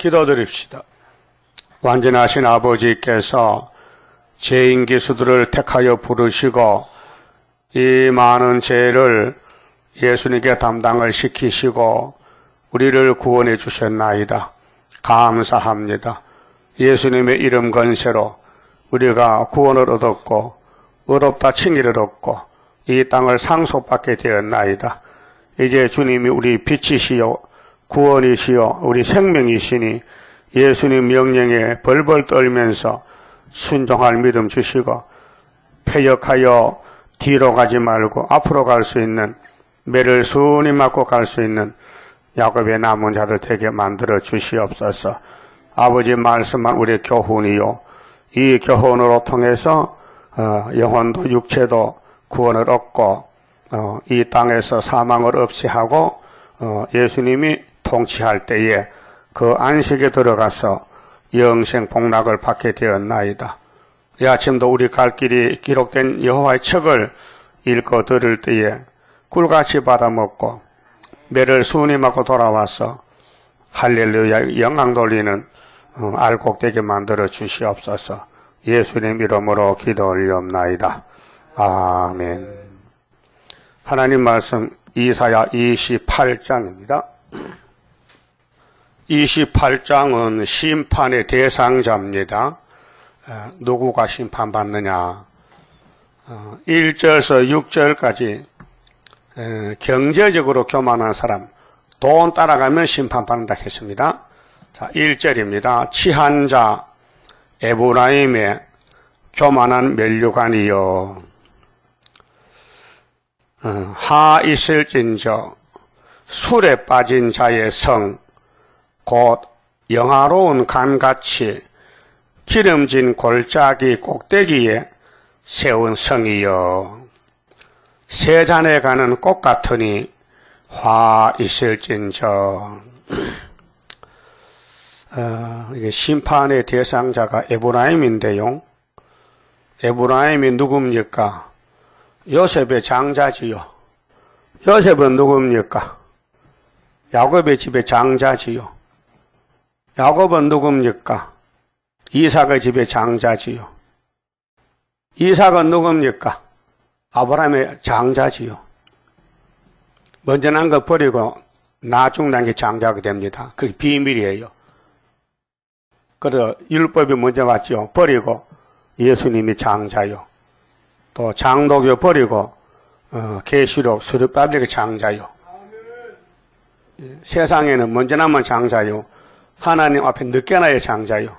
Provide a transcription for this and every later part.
기도드립시다. 완전하신 아버지께서 죄인 기수들을 택하여 부르시고 이 많은 죄를 예수님께 담당을 시키시고 우리를 구원해 주셨나이다. 감사합니다. 예수님의 이름 건세로 우리가 구원을 얻었고 의롭다 칭의를 얻고 이 땅을 상속받게 되었나이다. 이제 주님이 우리 빛이시요 구원이시요 우리 생명이시니 예수님 명령에 벌벌 떨면서 순종할 믿음 주시고 패역하여 뒤로 가지 말고 앞으로 갈 수 있는 매를 순히 맞고 갈 수 있는 야곱의 남은 자들 되게 만들어 주시옵소서. 아버지 말씀만 우리의 교훈이요 이 교훈으로 통해서 영혼도 육체도 구원을 얻고 이 땅에서 사망을 없이 하고 예수님이 통치할 때에 그 안식에 들어가서 영생 복락을 받게 되었나이다. 이 아침도 우리 갈 길이 기록된 여호와의 책을 읽고 들을 때에 꿀같이 받아먹고 매를 순히 맞고 돌아와서 할렐루야 영광 돌리는 알곡되게 만들어 주시옵소서. 예수님 이름으로 기도 올리옵나이다. 아멘. 하나님 말씀 이사야 28장입니다. 28장은 심판의 대상자입니다. 누구가 심판받느냐. 1절에서 6절까지 경제적으로 교만한 사람, 돈 따라가면 심판받는다 했습니다. 자, 1절입니다. 치한 자 에브라임의 교만한 면류관이여 하 있을진저 술에 빠진 자의 성 곧 영화로운 간같이 기름진 골짜기 꼭대기에 세운 성이여 세 잔에 가는 꽃 같으니 화 있을진저. 이게 심판의 대상자가 에브라임인데요. 에브라임이 누굽니까? 요셉의 장자지요. 요셉은 누굽니까? 야곱의 집의 장자지요. 야곱은 누굽니까? 이삭의 집의 장자지요. 이삭은 누굽니까? 아브라함의 장자지요. 먼저 난 거 버리고 나중 난 게 장자가 됩니다. 그게 비밀이에요. 그래서 율법이 먼저 왔죠. 버리고 예수님이 장자요. 또 장독교 버리고 계시록 수르바벨이 장자요. 세상에는 먼저 나면 장자요. 하나님 앞에 늦게 나야 장자요.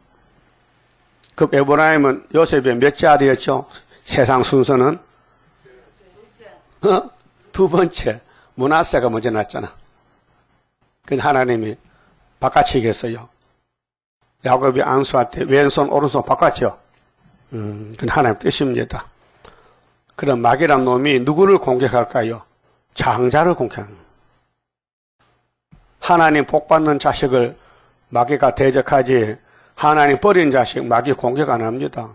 그 에브라임은 요셉의 몇 자리였죠? 세상 순서는? 두 번째. 므낫세가 먼저 났잖아. 근데 하나님이 바꿔치겠어요. 야곱이 안수할 때 왼손 오른손 바꿨죠. 그건 하나님 뜻입니다. 그럼 마귀란 놈이 누구를 공격할까요? 장자를 공격합니다. 하나님 복받는 자식을 마귀가 대적하지 하나님 버린 자식 마귀 공격 안 합니다.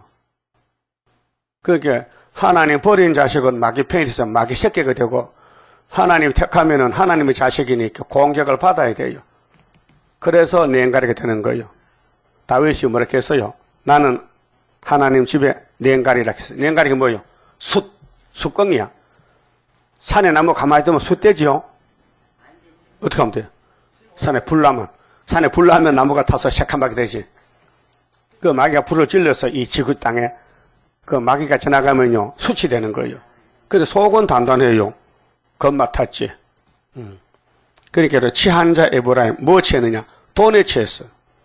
그러니까 하나님 버린 자식은 마귀 편에 있어서 마귀 새끼가 되고 하나님 택하면은 하나님의 자식이니까 공격을 받아야 돼요. 그래서 냉가리가 되는 거예요. 다윗이 뭐라고 했어요? 나는 하나님 집에 냉가리라 했어요. 냉가리가 뭐예요? 숯광이야. 산에 나무 가만히 두면 숯대지요? 어떻게 하면 돼요? 산에 불 나면 나무가 타서 새카맣게 되지. 그 마귀가 불을 질러서 이 지구 땅에 그 마귀가 지나가면요 숯이 되는 거예요. 근데 속은 단단해요. 겁만 탔지. 그러니까 취한 자 에브라임 뭐 취했느냐? 돈에 취했어.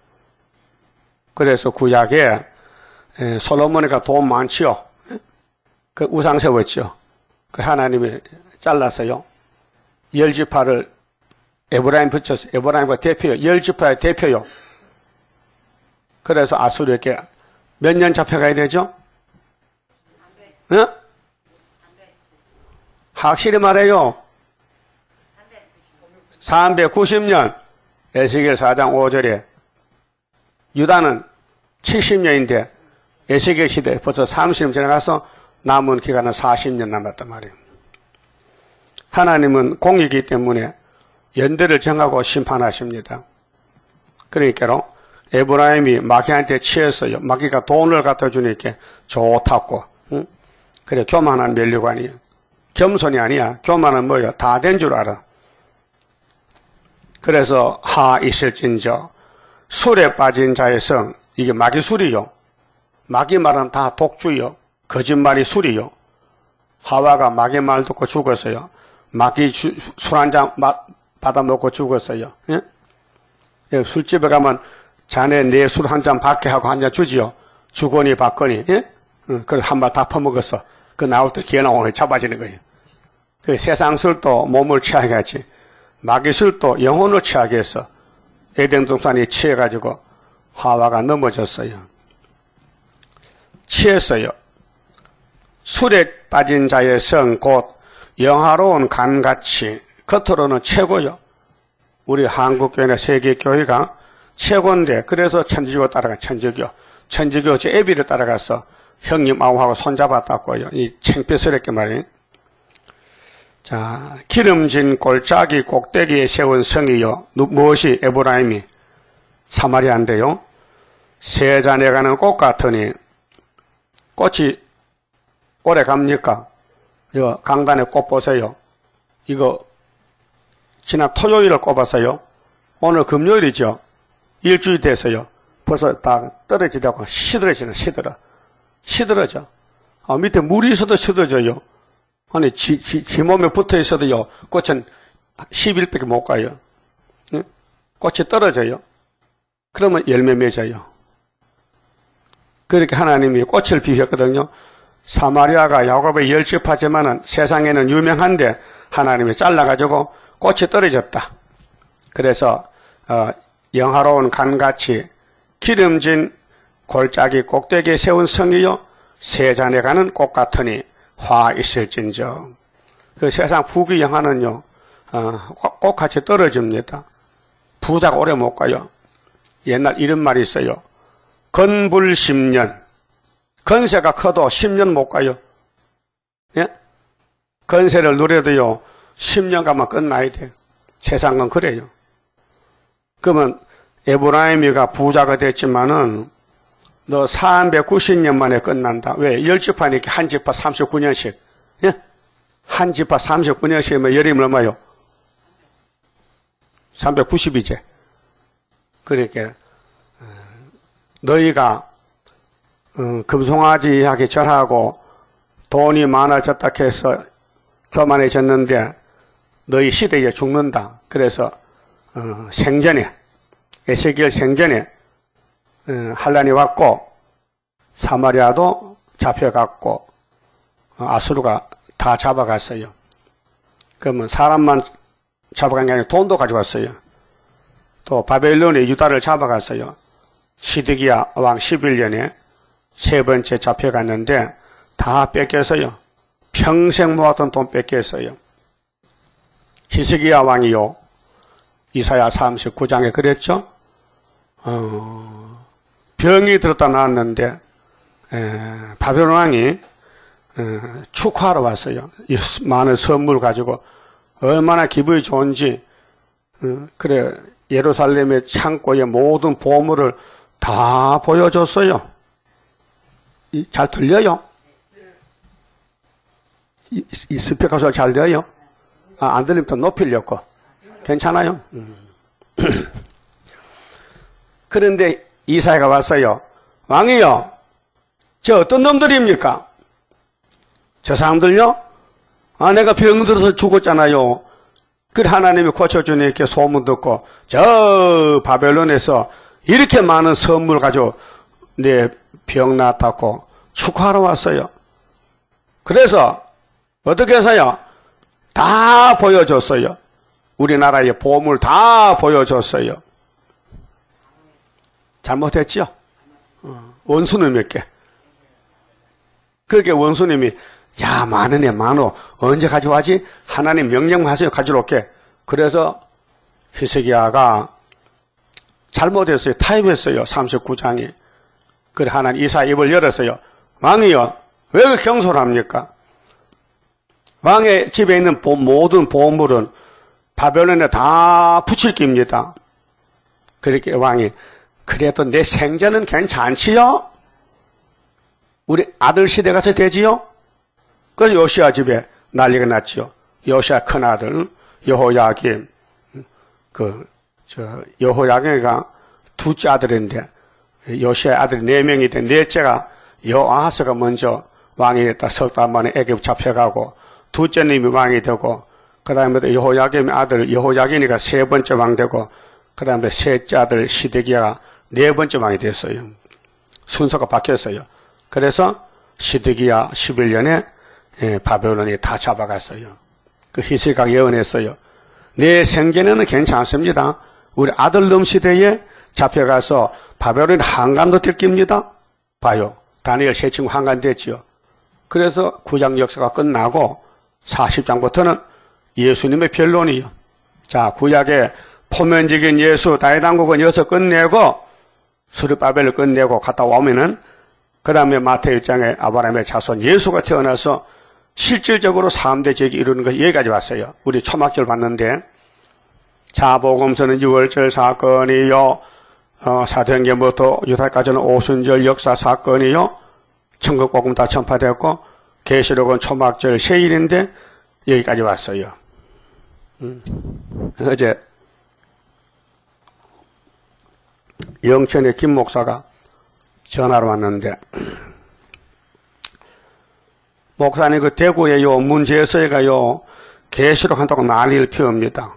그래서 구약에 솔로몬이가 돈 많지요. 그 우상 세웠죠. 그 하나님이 잘랐어요. 10지파를 에브라임 붙였어요. 에브라임과 대표요. 10지파의 대표요. 그래서 아수르에게 몇 년 잡혀가야 되죠? 응? 확실히 말해요. 390년. 에스겔 4장 5절에 유다는 70년인데 에스겔 시대에 벌써 30년 지나가서 남은 기간은 40년 남았단 말이에요. 하나님은 공이기 때문에 연대를 정하고 심판하십니다. 그러니까 에브라임이 마귀한테 취했어요. 마귀가 돈을 갖다 주니까 좋다고. 응? 그래, 교만한 면류관이에요. 겸손이 아니야. 교만은 뭐야? 다 된 줄 알아. 그래서 하 있을진저 술에 빠진 자의 성, 이게 마귀 술이요. 마귀 말은 다 독주요. 거짓말이 술이요. 하와가 마귀 말 듣고 죽었어요. 마귀 술 한 잔 받아 먹고 죽었어요. 예? 예, 술집에 가면 자네 내 술 한 잔 받게 하고 한 잔 주지요. 주거니 받거니. 예? 그래서 한 발 다 퍼먹었어. 그 나올 때 기어 나오면 잡아지는 거예요. 그 세상 술도 몸을 취하게 하지. 마귀 술도 영혼을 취하게 해서 에덴 동산이 취해가지고 하와가 넘어졌어요. 취했어요. 술에 빠진 자의 성 곧 영화로운 간같이 겉으로는 최고요. 우리 한국교회나 세계교회가 최고인데 그래서 천주교 따라가 천주교. 천주교 제 애비를 따라가서 형님 아우하고 손잡았다고요. 이 창피스럽게 말이에요. 자, 기름진 골짜기 꼭대기에 세운 성이요. 무엇이 에브라임이 사마리아인데요. 세잔에 가는 꽃 같으니 꽃이 오래 갑니까? 이거 강단에 꽃 보세요. 이거 지난 토요일을 꼽았어요. 오늘 금요일이죠. 일주일 돼서요. 벌써 다 떨어지려고 시들어져. 밑에 물이 있어도 시들어져요. 아니, 지 몸에 붙어 있어도요, 꽃은 10일밖에 못 가요. 응? 꽃이 떨어져요. 그러면 열매 맺어요. 그렇게 하나님이 꽃을 비웠거든요. 사마리아가 야곱의 열집하지만은 세상에는 유명한데 하나님이 잘라가지고 꽃이 떨어졌다. 그래서, 영화로운 간같이 기름진 골짜기 꼭대기에 세운 성이요. 세잔에 가는 꽃 같으니 화 있을진저. 그 세상 부귀 영화는요, 꽃같이 떨어집니다. 부자가 오래 못 가요. 옛날 이런 말이 있어요. 건불 10년. 건세가 커도 10년 못 가요. 예? 건세를 누려도요, 10년 가면 끝나야 돼요. 세상은 그래요. 그러면 에브라임이가 부자가 됐지만은 너 390년 만에 끝난다. 왜? 10집하니까 한 집파 39년씩. 예? 한 집파 39년씩이면 열이면 얼마요? 390이지. 그러니까 너희가 금송아지하게 절하고 돈이 많아졌다 해서 교만해졌는데 너희 시대에 죽는다. 그래서 생전에 에스겔 생전에 한란이 왔고 사마리아도 잡혀갔고 아수르가 다 잡아갔어요. 그러면 사람만 잡아간 게 아니라 돈도 가져갔어요. 또 바벨론이 유다를 잡아갔어요. 시드기야 왕 11년에 세 번째 잡혀갔는데 다 뺏겼어요. 평생 모았던 돈 뺏겼어요. 히스기야 왕이요. 이사야 39장에 그랬죠. 병이 들었다 나왔는데 바벨론 왕이 축하하러 왔어요. 이 많은 선물 가지고 얼마나 기분이 좋은지. 그래 예루살렘의 창고의 모든 보물을 다 보여줬어요. 잘 들려요? 이 스피커 소리 잘 들려요? 안 들리면 더 높이려고. 괜찮아요? 그런데 이사야가 왔어요. 왕이요, 저 어떤 놈들입니까? 저 사람들요? 내가 병들어서 죽었잖아요. 그래 하나님이 고쳐주니까 소문 듣고 저 바벨론에서 이렇게 많은 선물 가지고 내 병 낫다고 축하하러 왔어요. 그래서 어떻게 해서요? 다 보여줬어요. 우리나라의 보물 다 보여줬어요. 잘못했죠? 원수님에게. 그렇게 원수님이 야 많으네 많어. 언제 가져와지? 하나님 명령만 하세요. 가지러 올게. 그래서 히스기야가 잘못했어요. 타협했어요. 39장이. 그래 하나님 이사 입을 열었어요. 왕이요, 왜 그 경솔합니까? 왕의 집에 있는 모든 보물은 바벨론에 다 붙일 겁니다. 그렇게 왕이 그래도 내 생전은 괜찮지요? 우리 아들 시대 가서 되지요? 그래서 요시야 집에 난리가 났지요. 요시야 큰아들 여호야김, 여호야김이가 둘째 아들인데 요시야 아들이 4명이 된 넷째가 여아하스가 먼저 왕이 됐다. 석 달 만에 애굽 잡혀가고 둘째님이 왕이 되고 그 다음에 여호야김의 아들 여호야긴이가 3번째 왕 되고 그 다음에 셋째 아들 시드기야가 4번째 왕이 됐어요. 순서가 바뀌었어요. 그래서 시드기야 11년에 바벨론이 다 잡아갔어요. 그 히스기야가 예언했어요. 내 생전에는 괜찮습니다. 우리 아들놈 시대에 잡혀가서 바벨론이 한간도 들깁니다. 봐요. 다니엘 세 친구 한간 됐지요. 그래서 구약 역사가 끝나고 40장부터는 예수님의 변론이요. 자, 구약의 포면적인 예수 다윗왕국은 여기서 끝내고 스룹바벨을 끝내고 갔다 오면은 그 다음에 마태오 1장에 아브라함의 자손 예수가 태어나서 실질적으로 3대 제기 이루는 거 여기까지 왔어요. 우리 초막절 봤는데 자복음서는 6월절 사건이요. 사도행전부터 유다까지는 오순절 역사 사건이요. 천국복음 다 전파되었고 계시록은 초막절 세일인데 여기까지 왔어요. 어제 영천의 김 목사가 전화로 왔는데 목사님 그 대구에요 문제서에가요 계시록 한다고 난리를 피웁니다.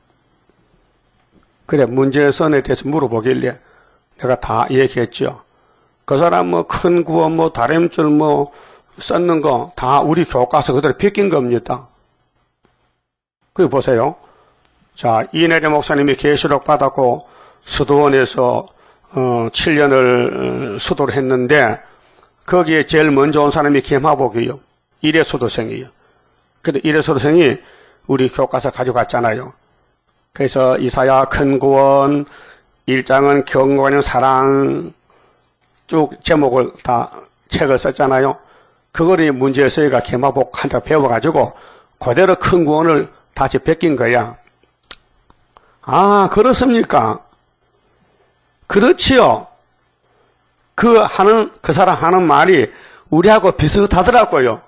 그래 문제선에 대해서 물어보길래 내가 다 얘기했죠. 그 사람 뭐 큰 구원 뭐 다림줄 뭐 썼는 거 다 우리 교과서 그대로 베낀 겁니다. 그래 보세요. 자 이내리 목사님이 계시록 받았고 수도원에서 7년을 수도를 했는데 거기에 제일 먼저 온 사람이 김하복이요. 일회 수도생이요. 근데 일회 수도생이 우리 교과서 가져갔잖아요. 그래서 이사야 큰 구원 1장은 경건한 사랑 쭉 제목을 다 책을 썼잖아요. 그거를 문제서희가 김하복한테 배워가지고 그대로 큰 구원을 다시 베낀 거야. 아 그렇습니까? 그렇지요. 그 사람 하는 말이 우리하고 비슷하더라고요.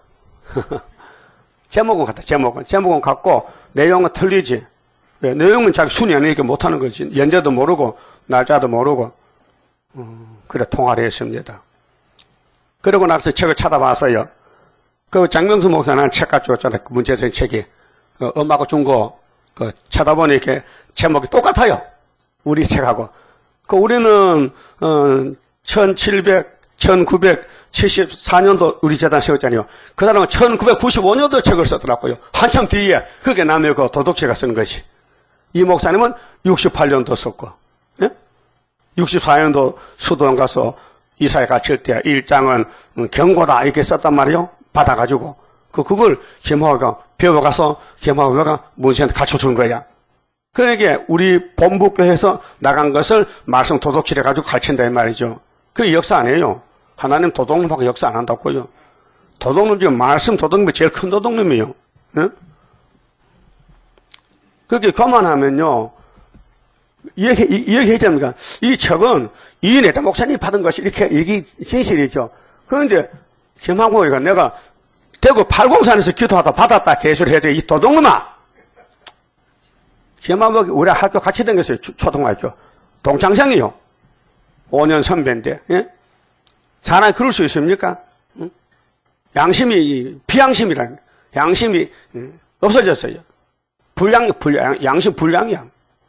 제목은 같다, 제목은 같고, 내용은 틀리지. 왜? 내용은 잘 순위 아니니까 못하는 거지. 연대도 모르고, 날짜도 모르고. 그래, 통화를 했습니다. 그러고 나서 책을 찾아봤어요. 그 장명수 목사는 책 가져왔잖아요. 그 문제적 책이. 엄마가 준 거, 찾아보니 이렇게 제목이 똑같아요. 우리 책하고. 우리는 1974년도 우리 재단 세웠잖아요. 그 사람은 1995년도 책을 썼더라고요. 한참 뒤에 그게 남의 그 도덕체가 쓴 것이. 이 목사님은 68년도 썼고 64년도 수도원 가서 이사에 갇힐 때 1장은 경고다 이렇게 썼단 말이에요. 받아가지고 그걸 김하호가 배워가서 김하호가 문신한테 가르쳐준 거야. 그러니까 우리 본부교회에서 나간 것을 말씀 도덕질해 가지고 가르친다 이 말이죠. 그게 역사 아니에요. 하나님 도덕놈하고 역사 안 한다고요. 도덕놈 지금 말씀 도덕놈이 제일 큰 도덕놈이에요. 응? 그게 그만하면요. 얘기해야 됩니까? 이 책은 이내다 목사님이 받은 것이 이렇게 얘기 진실이죠. 그런데 김항호가 내가 대구 팔공산에서 기도하다 받았다 개소리 해줘. 이 도덕놈아. 김한복이 우리 학교 같이 다녔어요. 초등학교. 동창생이요. 5년 선배인데. 예? 사람이 그럴 수 있습니까? 응? 양심이 비양심이라는 양심이 없어졌어요. 양심 불량이야.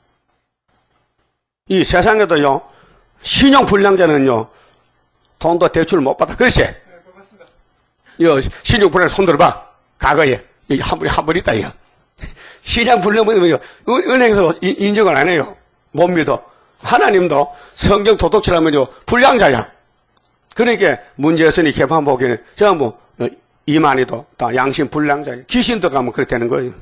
이 세상에도요. 신용 불량자는요. 돈도 대출 못 받아. 그렇지? 신용 불량 손 들어봐. 과거에 한번 있다 이거. 시장 불량보면 은행에서 인정을 안 해요. 못 믿어. 하나님도 성경 도덕질하면요 불량자야. 그러니까 문제였으니 개판보기는 전부 이만희도 다 양심 불량자야. 귀신도 가면 그렇게 되는 거예요.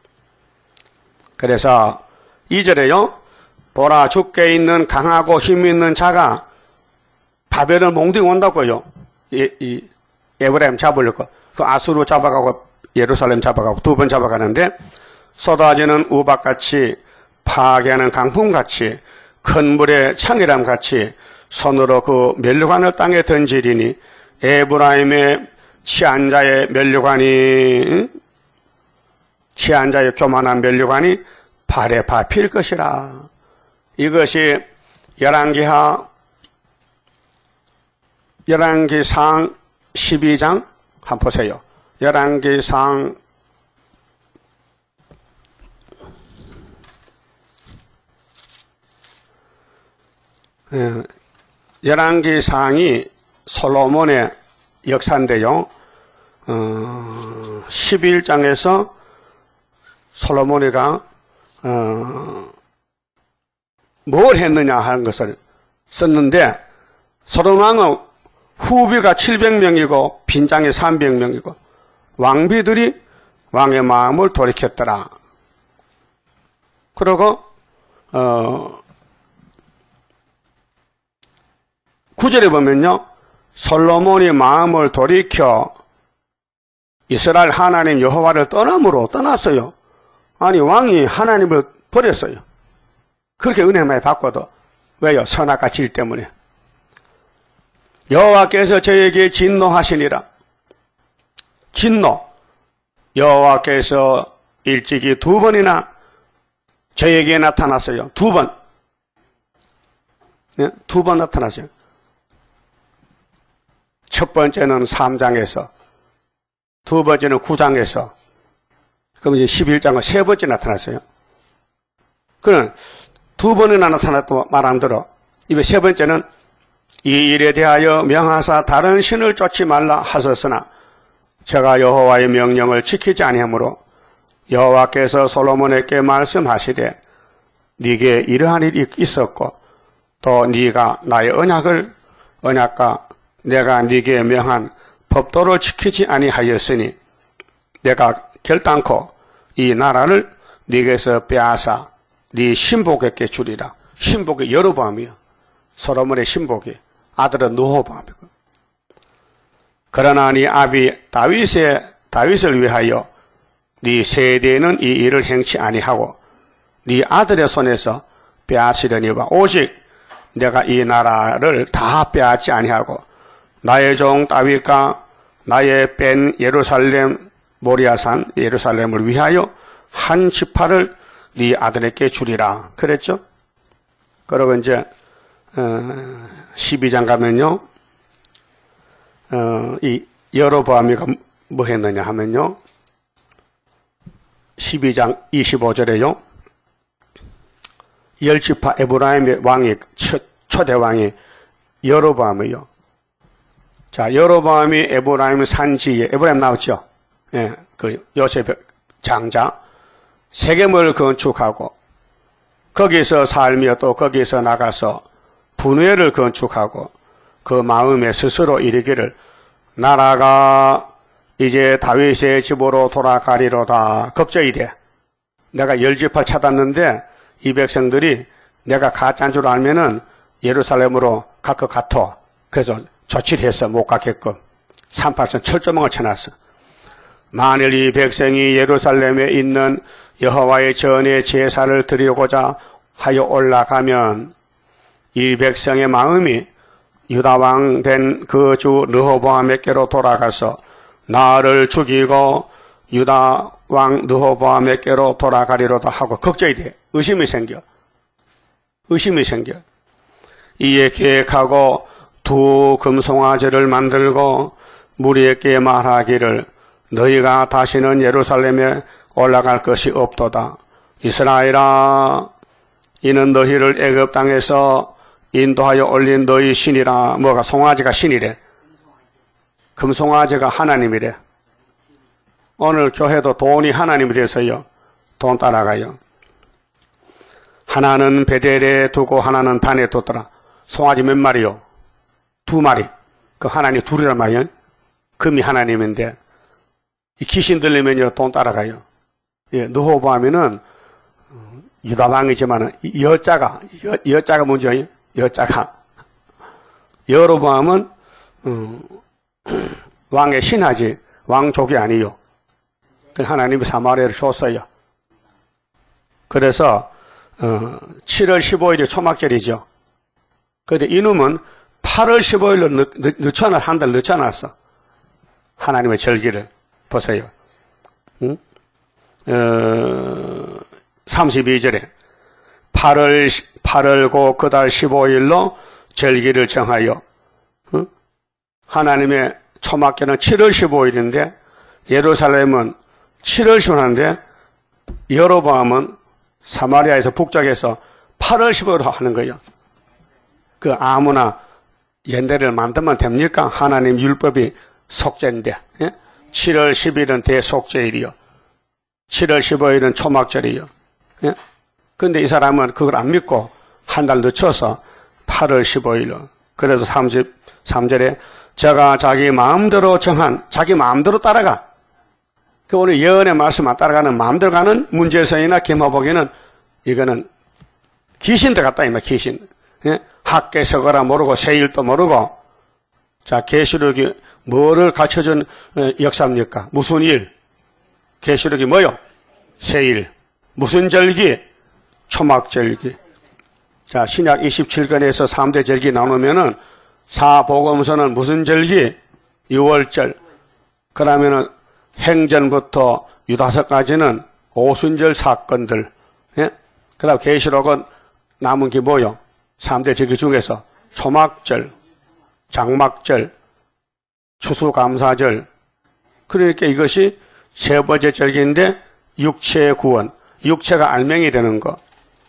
그래서 2절에요. 보라 주께 있는 강하고 힘 있는 자가 바벨을 몽둥이 온다고요. 이 에브라임 잡으려고 그 아수르 잡아가고 예루살렘 잡아가고 2번 잡아가는데 쏟아지는 우박같이 파괴하는 강풍같이 큰 물에 창이람 같이 손으로 그 면류관을 땅에 던지리니 에브라임의 치안자의 면류관이 치안자의 교만한 면류관이 발에 밟힐 것이라. 이것이 열왕기상 12장 한번 보세요. 열왕기상 11기상이 솔로몬의 역사인데요. 11장에서 솔로몬이가 뭘 했느냐 하는 것을 썼는데, 솔로몬 왕은 후비가 700명이고 빈장이 300명이고 왕비들이 왕의 마음을 돌이켰더라. 그리고 9절에 보면요, 솔로몬이 마음을 돌이켜 이스라엘 하나님 여호와를 떠났어요. 아니, 왕이 하나님을 버렸어요. 그렇게 은혜 많이 받고도. 왜요? 선악과 질 때문에. 여호와께서 저에게 진노하시니라. 진노. 여호와께서 일찍이 2번이나 저에게 나타났어요. 2번. 네? 2번 나타났어요. 첫 번째는 3장에서, 두 번째는 9장에서, 그럼 이제 11장은 3번째 나타났어요. 그는 2번이나 나타났다고 말 안 들어. 이번 3번째는 이 일에 대하여 명하사 다른 신을 쫓지 말라 하셨으나 제가 여호와의 명령을 지키지 아니하므로 여호와께서 솔로몬에게 말씀하시되 네게 이러한 일이 있었고 또 네가 나의 언약과 내가 네게 명한 법도를 지키지 아니하였으니 내가 결단코 이 나라를 네게서 빼앗아 네 신복에게 주리라. 신복이 여로보암이요. 솔로몬의 신복이. 아들은 르호보암이고. 그러나 네 아비 다윗을 위하여 네 세대는 이 일을 행치 아니하고 네 아들의 손에서 빼앗으려니와 오직 내가 이 나라를 다 빼앗지 아니하고 나의 종 다윗과 나의 뺀 예루살렘 모리아산 예루살렘을 위하여 한 지파를 네 아들에게 주리라. 그랬죠? 그리고 이제 12장 가면요, 이 여로보암이가 뭐 했느냐 하면요, 12장 25절에요, 10지파 에브라임의 왕이 초대 왕이 여로보암이요. 자, 여로보암이 에브라임 산지에 에브라임 나왔죠? 예, 그 요셉 장자 세겜을 건축하고 거기서 살며 또 거기서 나가서 분회를 건축하고 그 마음에 스스로 이르기를 나라가 이제 다윗의 집으로 돌아가리로다. 걱정이 돼. 내가 10지파 찾았는데 이 백성들이 내가 가짜인 줄 알면은 예루살렘으로 갈 것 같아. 그래서 조치를 했어. 못 가게끔. 38선 철조망을 쳐놨어. 만일 이 백성이 예루살렘에 있는 여호와의 전에 제사를 드리고자 하여 올라가면 이 백성의 마음이 유다왕 된 그 주 르호보암에게로 돌아가서 나를 죽이고 유다왕 르호보암에게로 돌아가리로다 하고 걱정이 돼. 의심이 생겨. 이에 계획하고 두 금송아지를 만들고 무리에게 말하기를 너희가 다시는 예루살렘에 올라갈 것이 없도다. 이스라엘아, 이는 너희를 애굽 땅에서 인도하여 올린 너희 신이라. 뭐가 송아지가 신이래. 금송아지가 하나님이래. 오늘 교회도 돈이 하나님이 돼서요. 돈 따라가요. 하나는 베델에 두고 하나는 단에 뒀더라. 송아지 몇 마리요? 2마리. 그 하나님 둘이란 말이에요. 금이 하나님인데 이 귀신 들리면요 돈 따라가요. 예, 르호보암이는 유다왕이지만 여자가 먼저 여자가 여로보암은 왕의 신하지 왕족이 아니요. 하나님이 사마리아를 줬어요. 그래서 7월 15일이 초막절이죠. 그런데 이놈은 8월 15일로 늦춰놨어. 한 달 늦춰놨어. 하나님의 절기를 보세요. 32절에 8월고 그달 15일로 절기를 정하여 하나님의 초막절은 7월 15일인데 예루살렘은 7월 15일인데 여로보암은 사마리아에서 북쪽에서 8월 15일로 하는 거예요. 그 아무나 연대를 만들면 됩니까? 하나님 율법이 속죄인데 7월 10일은 대속죄일이요. 7월 15일은 초막절이요. 그런데 이 사람은 그걸 안 믿고 한 달 늦춰서 8월 15일로. 그래서 33절에 저가 자기 마음대로 정한, 자기 마음대로 따라가. 그 오늘 예언의 말씀만 따라가는 마음대로 가는 문제성이나 김화복에는 이거는 귀신들 같다, 이말 귀신. 학계 서거라 모르고 세일도 모르고. 자, 계시록이 뭐를 가르쳐준 역사입니까? 무슨 일? 계시록이 뭐요? 세일. 무슨 절기? 초막절기. 자, 신약 27권에서 3대 절기 나누면은 사복음서는 무슨 절기? 6월절. 그러면은 행전부터 유다서까지는 오순절 사건들. 예? 그 다음 계시록은 남은 게 뭐요? 3대 절기 중에서 초막절, 장막절, 추수감사절. 그러니까 이것이 세 번째 절기인데 육체의 구원, 육체가 알맹이 되는 거.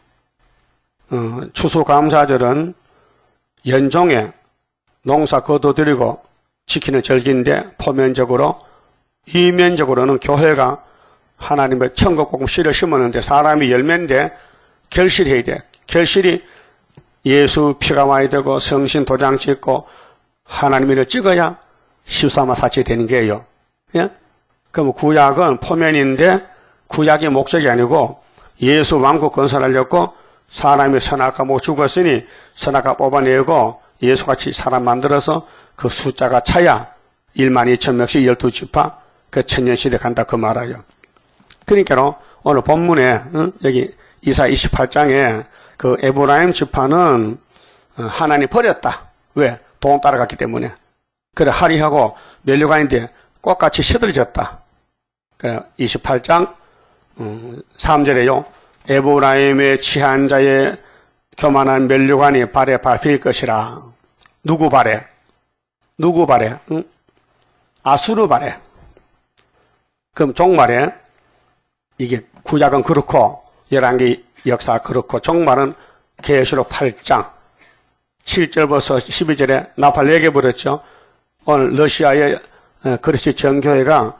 추수감사절은 연종에 농사 거둬들이고 지키는 절기인데 포면적으로, 이면적으로는 교회가 하나님의 천국복음 씨를 심었는데 사람이 열매인데 결실해야 돼. 결실이 예수 피가 와야 되고 성신 도장 찍고 하나님 일을 찍어야 13사치 되는 게요. 예? 그럼 구약은 포면인데 구약이 목적이 아니고 예수 왕국 건설하려고 사람이 선악과 못 죽었으니 선악과 뽑아내고 예수같이 사람 만들어서 그 숫자가 차야 12,000명씩 12지파 그 천년시대 간다 그 말이에요. 그러니까 오늘 본문에 여기 이사 28장에 그 에브라임 지파는 하나님 버렸다. 왜? 돈 따라갔기 때문에. 그래 할이하고 멸류관인데 꽃같이 시들어졌다. 그래 28장 3절에요. 에브라임의 취한 자의 교만한 멸류관이 발에 밟힐 것이라. 누구 발에? 누구 발에? 응? 아수르 발에. 그럼 종말에 이게 구약은 그렇고 열왕기 역사 그렇고 종말은 계시록 8장 7절부터 12절에 나팔 4개 불었죠. 오늘 러시아의 그리스 정교회가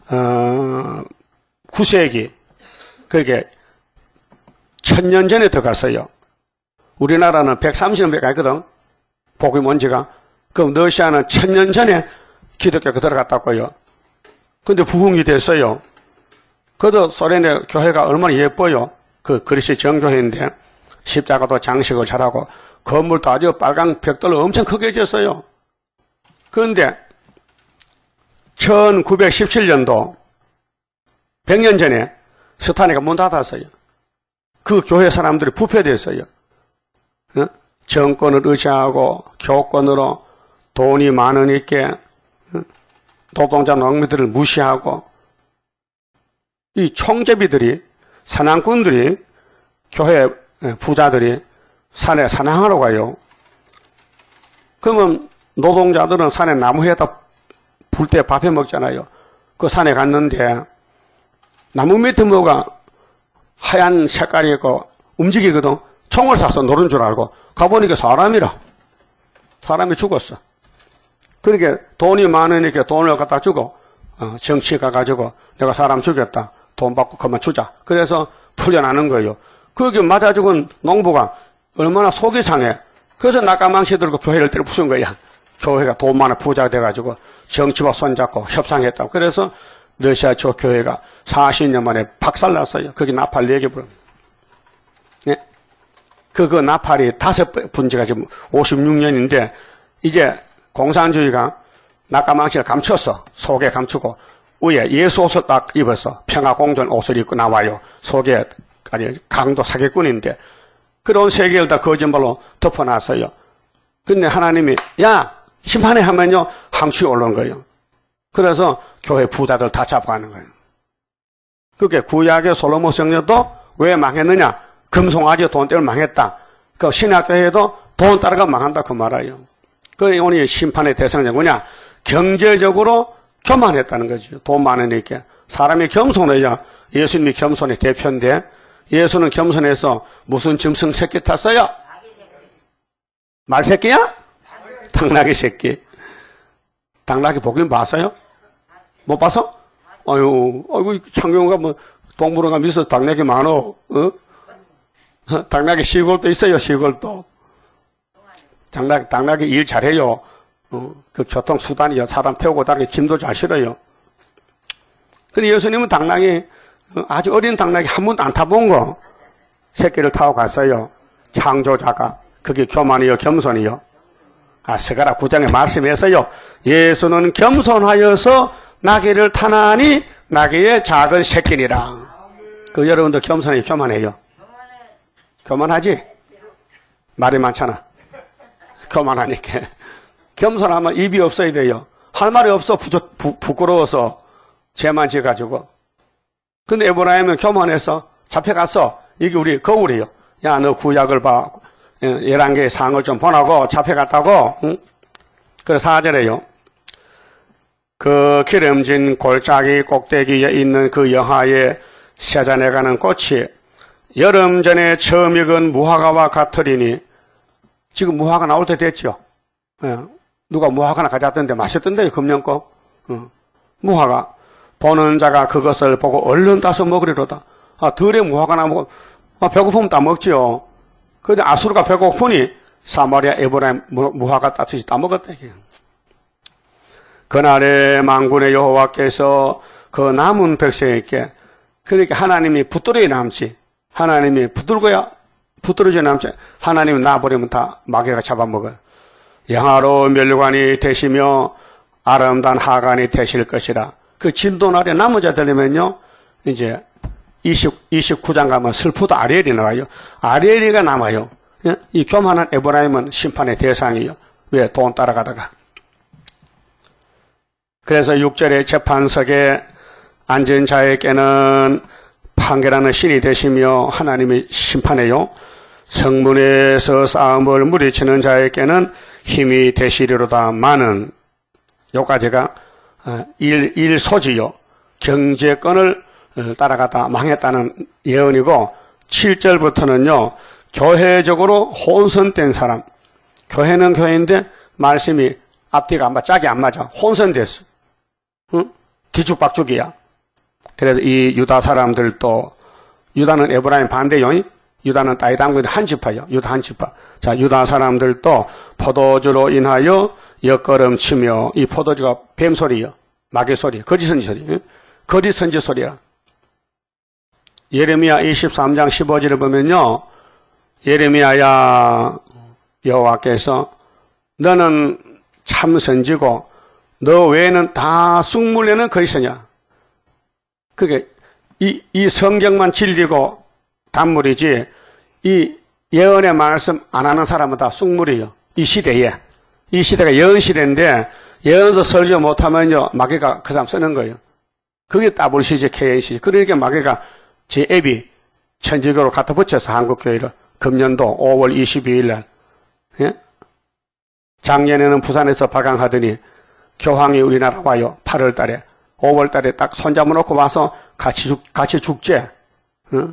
9세기 그렇게 1000년 전에 들어갔어요. 우리나라는 130년밖에 안 했거든. 복음이 뭔지가. 그럼 러시아는 1000년 전에 기독교가 들어갔다고요. 근데 부흥이 됐어요. 그래도 소련의 교회가 얼마나 예뻐요. 그 그리스 정교회인데 십자가도 장식을 잘하고 건물도 아주 빨강 벽돌로 엄청 크게 지었어요. 그런데 1917년도 100년 전에 스타니가 문 닫았어요. 그 교회 사람들이 부패됐어요. 정권을 의지하고 교권으로 돈이 많으니까 노동자 농민들을 무시하고 이 총제비들이 사냥꾼들이 교회 부자들이 산에 사냥하러 가요. 그러면 노동자들은 산에 나무에다 불 때 밥해 먹잖아요. 그 산에 갔는데 나무 밑에 뭐가 하얀 색깔이 있고 움직이거든. 총을 쏴서 노는 줄 알고 가보니까 사람이라. 사람이 죽었어. 그러니까 돈이 많으니까 돈을 갖다 주고 정치 가가지고 내가 사람 죽였다. 돈 받고 그만 주자. 그래서 풀려나는 거예요. 거기 맞아 죽은 농부가 얼마나 속이 상해. 그래서 낙가망시 들고 교회를 때려 부순 거야. 교회가 돈 많아 부자가 돼가지고 정치와 손잡고 협상했다고. 그래서 러시아 저 교회가 40년 만에 박살났어요. 거기 나팔 4개 불어. 예? 그 나팔이 5분지가 지금 56년인데 이제 공산주의가 낙가망시를 감췄어. 속에 감추고 위에 예수 옷을 딱 입어서 평화공존 옷을 입고 나와요. 속에 아니, 강도 사기꾼인데, 그런 세계를 다 거짓말로 덮어놨어요. 근데 하나님이, 야! 심판해 하면요, 항시 올라온 거예요. 그래서 교회 부자들 다 잡아가는 거예요. 그게 구약의 솔로몬 성전도 왜 망했느냐? 금송아지 돈 때문에 망했다. 그 신약교회도 돈 따라가 망한다 그 말이에요. 그 오늘 심판의 대상은 뭐냐? 경제적으로 교만했다는 거죠. 돈 많으니까. 사람이 겸손해야 예수님이 겸손의 대표인데 예수는 겸손해서 무슨 짐승 새끼 탔어요? 말새끼야? 당나귀 새끼. 당나귀 보긴 봤어요? 못 봐서? 아이고, 창경가 뭐, 동물원가 미서 당나귀 많어, 당나귀 시골도 있어요, 시골도. 당나귀 일 잘해요. 그 교통수단이요. 사람 태우고 다니기 짐도 잘 실어요. 근데 예수님은 당나귀, 아주 어린 당나귀 한 번도 안 타본 거, 새끼를 타고 갔어요. 창조자가. 그게 교만이요, 겸손이요. 스가랴 9장에 말씀해서요. 예수는 겸손하여서 나귀를 타나니 나귀의 작은 새끼니라. 그 여러분도 겸손해, 교만해요? 교만하지? 말이 많잖아. 교만하니까. 겸손하면 입이 없어야 돼요. 할 말이 없어, 부끄러워서. 죄만 지어가지고. 근데 에브라임은 교만해서 잡혀갔어. 이게 우리 거울이에요. 야, 너 구약을 봐. 11개의 상을 좀 보라고 잡혀갔다고. 응? 그래서 4절에요. 그 기름진 골짜기 꼭대기에 있는 그 여하에 세잔해가는 꽃이 여름 전에 처음 익은 무화과와 같으리니 지금 무화과 나올 때 됐죠. 누가 무화과나 가져왔던데 맛있던데요. 금년거. 무화과. 보는 자가 그것을 보고 얼른 따서 먹으리로다. 덜에 무화과나 먹고 배고프면 따 먹지요. 근데 아수르가 배고프니 사마리아 에브라임 무화과 따듯이 따먹었다. 그날에 만군의 여호와께서 그 남은 백성에게 그러니까 하나님이 붙들어야 남지. 하나님이 붙들어져 남지. 하나님이 놔버리면 다 마귀가 잡아먹어요. 영화로운 멸관이 되시며 아름다운 하관이 되실 것이라. 그 진도 날에 남은 자들이면요. 이제 29장 가면 슬프도 아리엘이 나와요. 아리엘이가 남아요. 이 교만한 에브라임은 심판의 대상이에요. 왜? 돈 따라가다가. 그래서 6절에 재판석에 앉은 자에게는 판결하는 신이 되시며 하나님이 심판해요. 성문에서 싸움을 물리치는 자에게는 힘이 되시리로다마는 요까지가 일소지요. 경제권을 따라가다 망했다는 예언이고 7절부터는요. 교회적으로 혼선된 사람. 교회는 교회인데 말씀이 앞뒤가 안 맞아. 짝이 안 맞아. 혼선됐어. 응? 뒤죽박죽이야. 그래서 이 유다 사람들도 유다는 에브라임 반대요. 유다는 땅에 담그는 한 지파요. 유다 한 지파. 자, 유다 사람들도 포도주로 인하여 엿걸음치며 이 포도주가 뱀소리요. 마귀 소리. 거짓 선지 소리. 거짓 선지 소리야. 예레미야 23장 15절을 보면요. 예레미야야 여호와께서 너는 참 선지고 너 외에는 다 쑥물내는 거짓이냐. 그게 이 성경만 진리고 단물이지 이 예언의 말씀 안 하는 사람은 다 쑥물이에요. 이 시대에. 이 시대가 예언 시대인데 예언서 설교 못하면요. 마귀가 그 사람 쓰는 거예요. 그게 WCG, KNCG. 그러니까 마귀가 제 앱이 천주교로 갖다 붙여서 한국교회를 금년도 5월 22일 날 예? 작년에는 부산에서 발강하더니 교황이 우리나라 와요. 8월 달에 5월 달에 딱 손잡아 놓고 와서 같이 죽재. 응?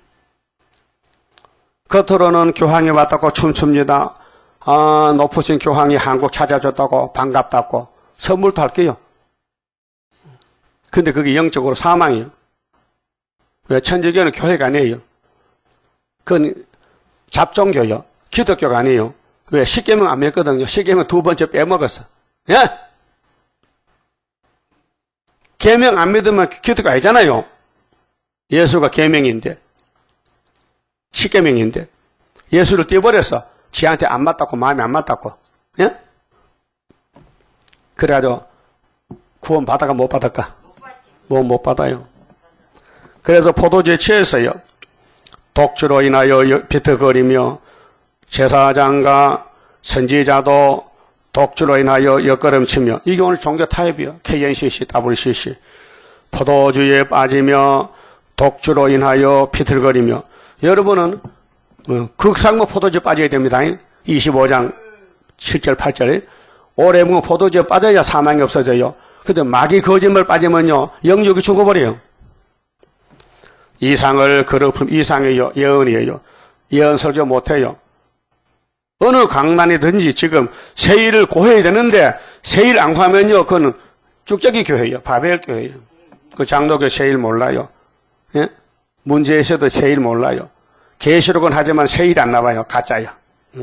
겉으로는 교황이 왔다고 춤춥니다. 높으신 교황이 한국 찾아줬다고 반갑다고 선물도 할게요. 근데 그게 영적으로 사망이에요. 왜? 천주교는 교회가 아니에요. 그건 잡종교요. 기독교가 아니에요. 왜? 십계명 안 맺거든요. 십계명 두 번째 빼먹었어. 예? 계명 안 믿으면 기독교 아니잖아요. 예수가 계명인데. 십계명인데. 예수를 떼버렸어. 지한테 안 맞다고, 마음에 안 맞다고. 예? 그래가지고 구원 받아가 못 받을까? 못 받아요. 그래서 포도주에 취했어요. 독주로 인하여 비틀거리며 제사장과 선지자도 독주로 인하여 옆걸음치며 이게 오늘 종교 타협이요. KNCC, WCC. 포도주에 빠지며 독주로 인하여 비틀거리며 여러분은 극상무 포도주에 빠져야 됩니다. 25장 7절 8절 오래 묵은 포도주에 빠져야 사망이 없어져요. 근데 마귀 거짓말 빠지면요 영육이 죽어버려요. 이상을 거듭품 이상이에요. 예언이에요. 예언 설교 못해요. 어느 강단이든지 지금 세일을 고해야 되는데 세일 안 구하면요 그건 쭉저기 교회예요. 바벨 교회예요. 그 장로교 세일 몰라요. 예? 문제에서도 세일 몰라요. 계시록은 하지만 세일 안 나와요. 가짜요. 응?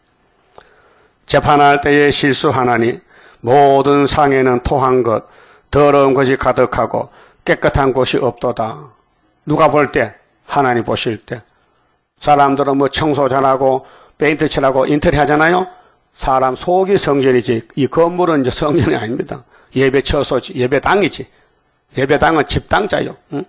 재판할 때에 실수하나니 모든 상에는 토한 것 더러운 것이 가득하고 깨끗한 곳이 없도다. 누가 볼 때? 하나님 보실 때. 사람들은 뭐 청소 잘하고 페인트 칠하고 인테리어 하잖아요. 사람 속이 성전이지 이 건물은 이제 성전이 아닙니다. 예배 처소지 예배당이지. 예배당은 집당자요. 응?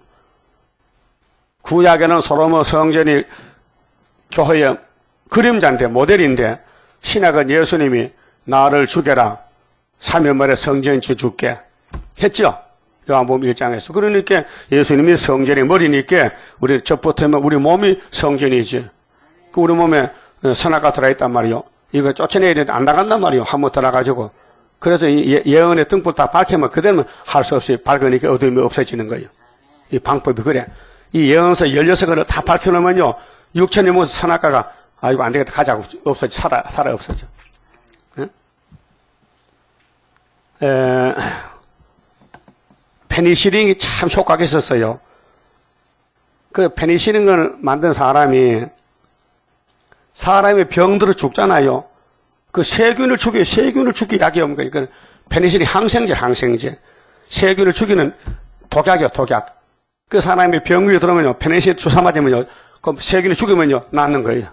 구약에는 솔로몬 성전이 교회의 그림자인데 모델인데 신약은 예수님이 나를 죽여라 3일 만에 성전 지어줄게 했죠. 요한복음 1장에서. 그러니까 예수님이 성전의 머리니까 우리 접붙으면 우리 몸이 성전이지. 그 우리 몸에 선악가 들어있단 말이요. 이거 쫓아내야 되는데 안 나간단 말이요. 한번 들어가지고. 그래서 이 예언의 등불 다 밝히면 그대로는 할 수 없이 밝으니까 어둠이 없어지는 거예요. 이 방법이 그래. 이 예언서 16권을 다 밝혀놓으면요. 6천년 모습 선악가가 아이고 안 되겠다 가자고 없어져. 살아 없어져. 페니실린이 참 효과가 있었어요. 그 페니실린을 만든 사람이 병들어 죽잖아요. 그 세균을 죽이 약이 없는 거예요. 그 페니실린 항생제. 세균을 죽이는 독약이요, 독약. 그 사람이 병위에 들어오면요, 페니실린 주사 맞으면요, 그 세균을 죽이면요, 낫는 거예요.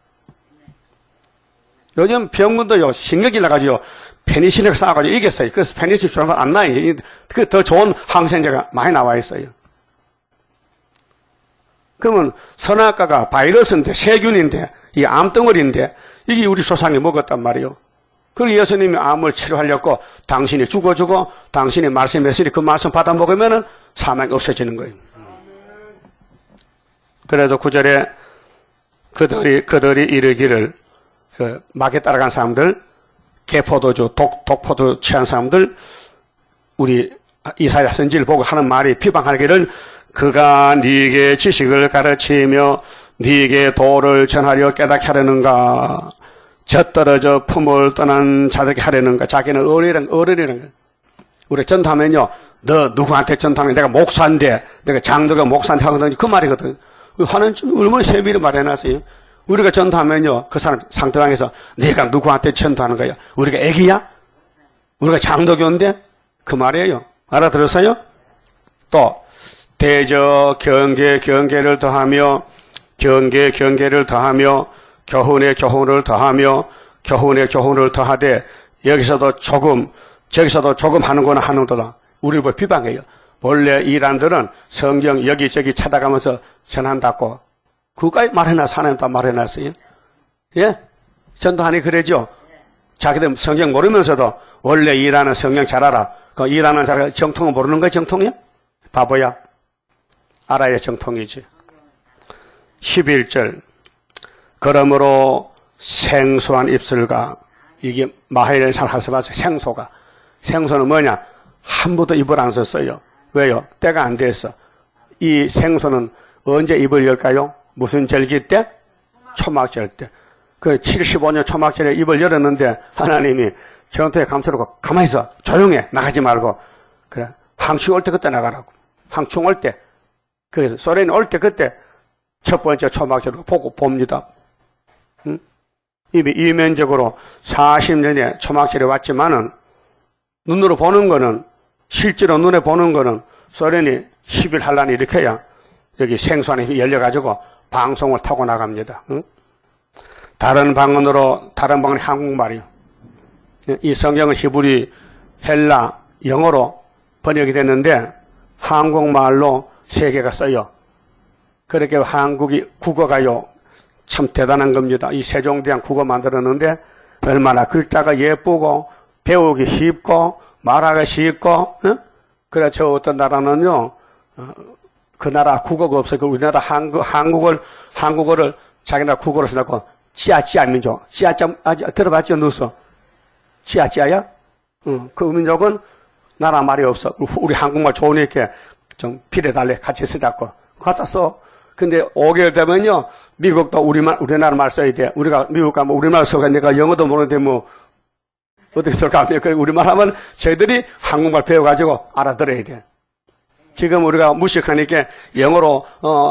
요즘 병원도요, 신경질 나가지고 페니실린을 쌓아가지고 이겼어요. 그래서 페니실린 주사가 안 나요. 그 더 좋은 항생제가 많이 나와 있어요. 그러면 선악과가 바이러스인데, 세균인데, 이 암덩어리인데, 이게 우리 조상이 먹었단 말이에요. 그리고 예수님이 암을 치료하려고 당신이 죽어주고, 당신이 말씀했으니 그 말씀 받아 먹으면은 사망이 없어지는 거예요. 그래서 9절에 그들이 이르기를, 마귀에 따라간 사람들, 개포도주, 독포도 취한 사람들, 우리 이사야 선지를 보고 하는 말이 비방하기를 그가 네게 지식을 가르치며 네게 도를 전하려 깨닫게 하려는가? 젖떨어져 품을 떠난 자들에게 하려는가? 자기는 어리라는 거예요. 우리 전도하면요, 너 누구한테 전도하면 내가 목사인데, 내가 장로가 목사인데 하거든요. 그 말이거든. 하는 얼마나 세밀히 말해놨어요. 우리가 전도하면요, 그 사람 상대방에서 내가 누구한테 전도하는 거야? 우리가 애기야? 우리가 장로교인데? 그 말이에요. 알아들었어요? 또 대저 경계를 더하며 경계를 더하며 교훈의 교훈을 더하며 교훈의 교훈을 더하되 여기서도 조금 저기서도 조금 하는구나 하는도다. 우리 뭐 비방해요. 원래 이란들은 성경 여기저기 찾아가면서 전한다고 그거까지 말해놨어. 하나님 다 말해놨어요. 예? 전도하니 그러죠. 자기들 성경 모르면서도 원래 이란은 성경 잘 알아. 그 이란은 잘 알아. 정통은 모르는 거야 정통이야? 바보야. 알아야 정통이지. 11절 그러므로 생소한 입술과 이게 마하일을 잘 하셔봐서 생소는 뭐냐? 한 번도 입을 안 썼어요. 왜요? 때가 안 됐어. 이 생소는 언제 입을 열까요? 무슨 절기 때? 초막절 때. 그 75년 초막절에 입을 열었는데 하나님이 전투에 감춰놓고 가만히 있어. 조용해. 나가지 말고. 그래. 황충 올 때 그때 나가라고. 황충 올 때. 그래서 소련이 올 때 그때 첫 번째 초막절을 보고 봅니다. 응? 이미 이면적으로 40년에 초막절에 왔지만은 눈으로 보는 거는 실제로 눈에 보는 거는 소련이 10일 한란이 이렇게 해야 여기 생수안이 열려가지고 방송을 타고 나갑니다. 응? 다른 방언은 한국말이요. 이 성경은 히브리, 헬라, 영어로 번역이 됐는데 한국말로 3개가 써요. 그렇게 한국이 국어가요. 참 대단한 겁니다. 이 세종대왕 국어 만들었는데 얼마나 글자가 예쁘고 배우기 쉽고 말하기 쉽고 그래 저 어떤 나라는요 그 나라 국어가 없어요. 우리나라 한국어를 자기나라 국어로 써놓고 찌아찌아 민족 찌아찌아 들어봤죠? 누서 찌아찌아야? 그 민족은 나라 말이 없어. 우리 한국말 좋으니까 좀 필해달래 같이 쓰자고 갖다 써. 근데 5개월 되면요 미국도 우리나라 말 써야 돼. 우리가 미국 가면 우리말 써가 내가 영어도 모르는데 뭐 어떻게 쓸까? 우리말 하면 저희들이 한국말 배워가지고 알아들어야 돼. 지금 우리가 무식하니까 영어로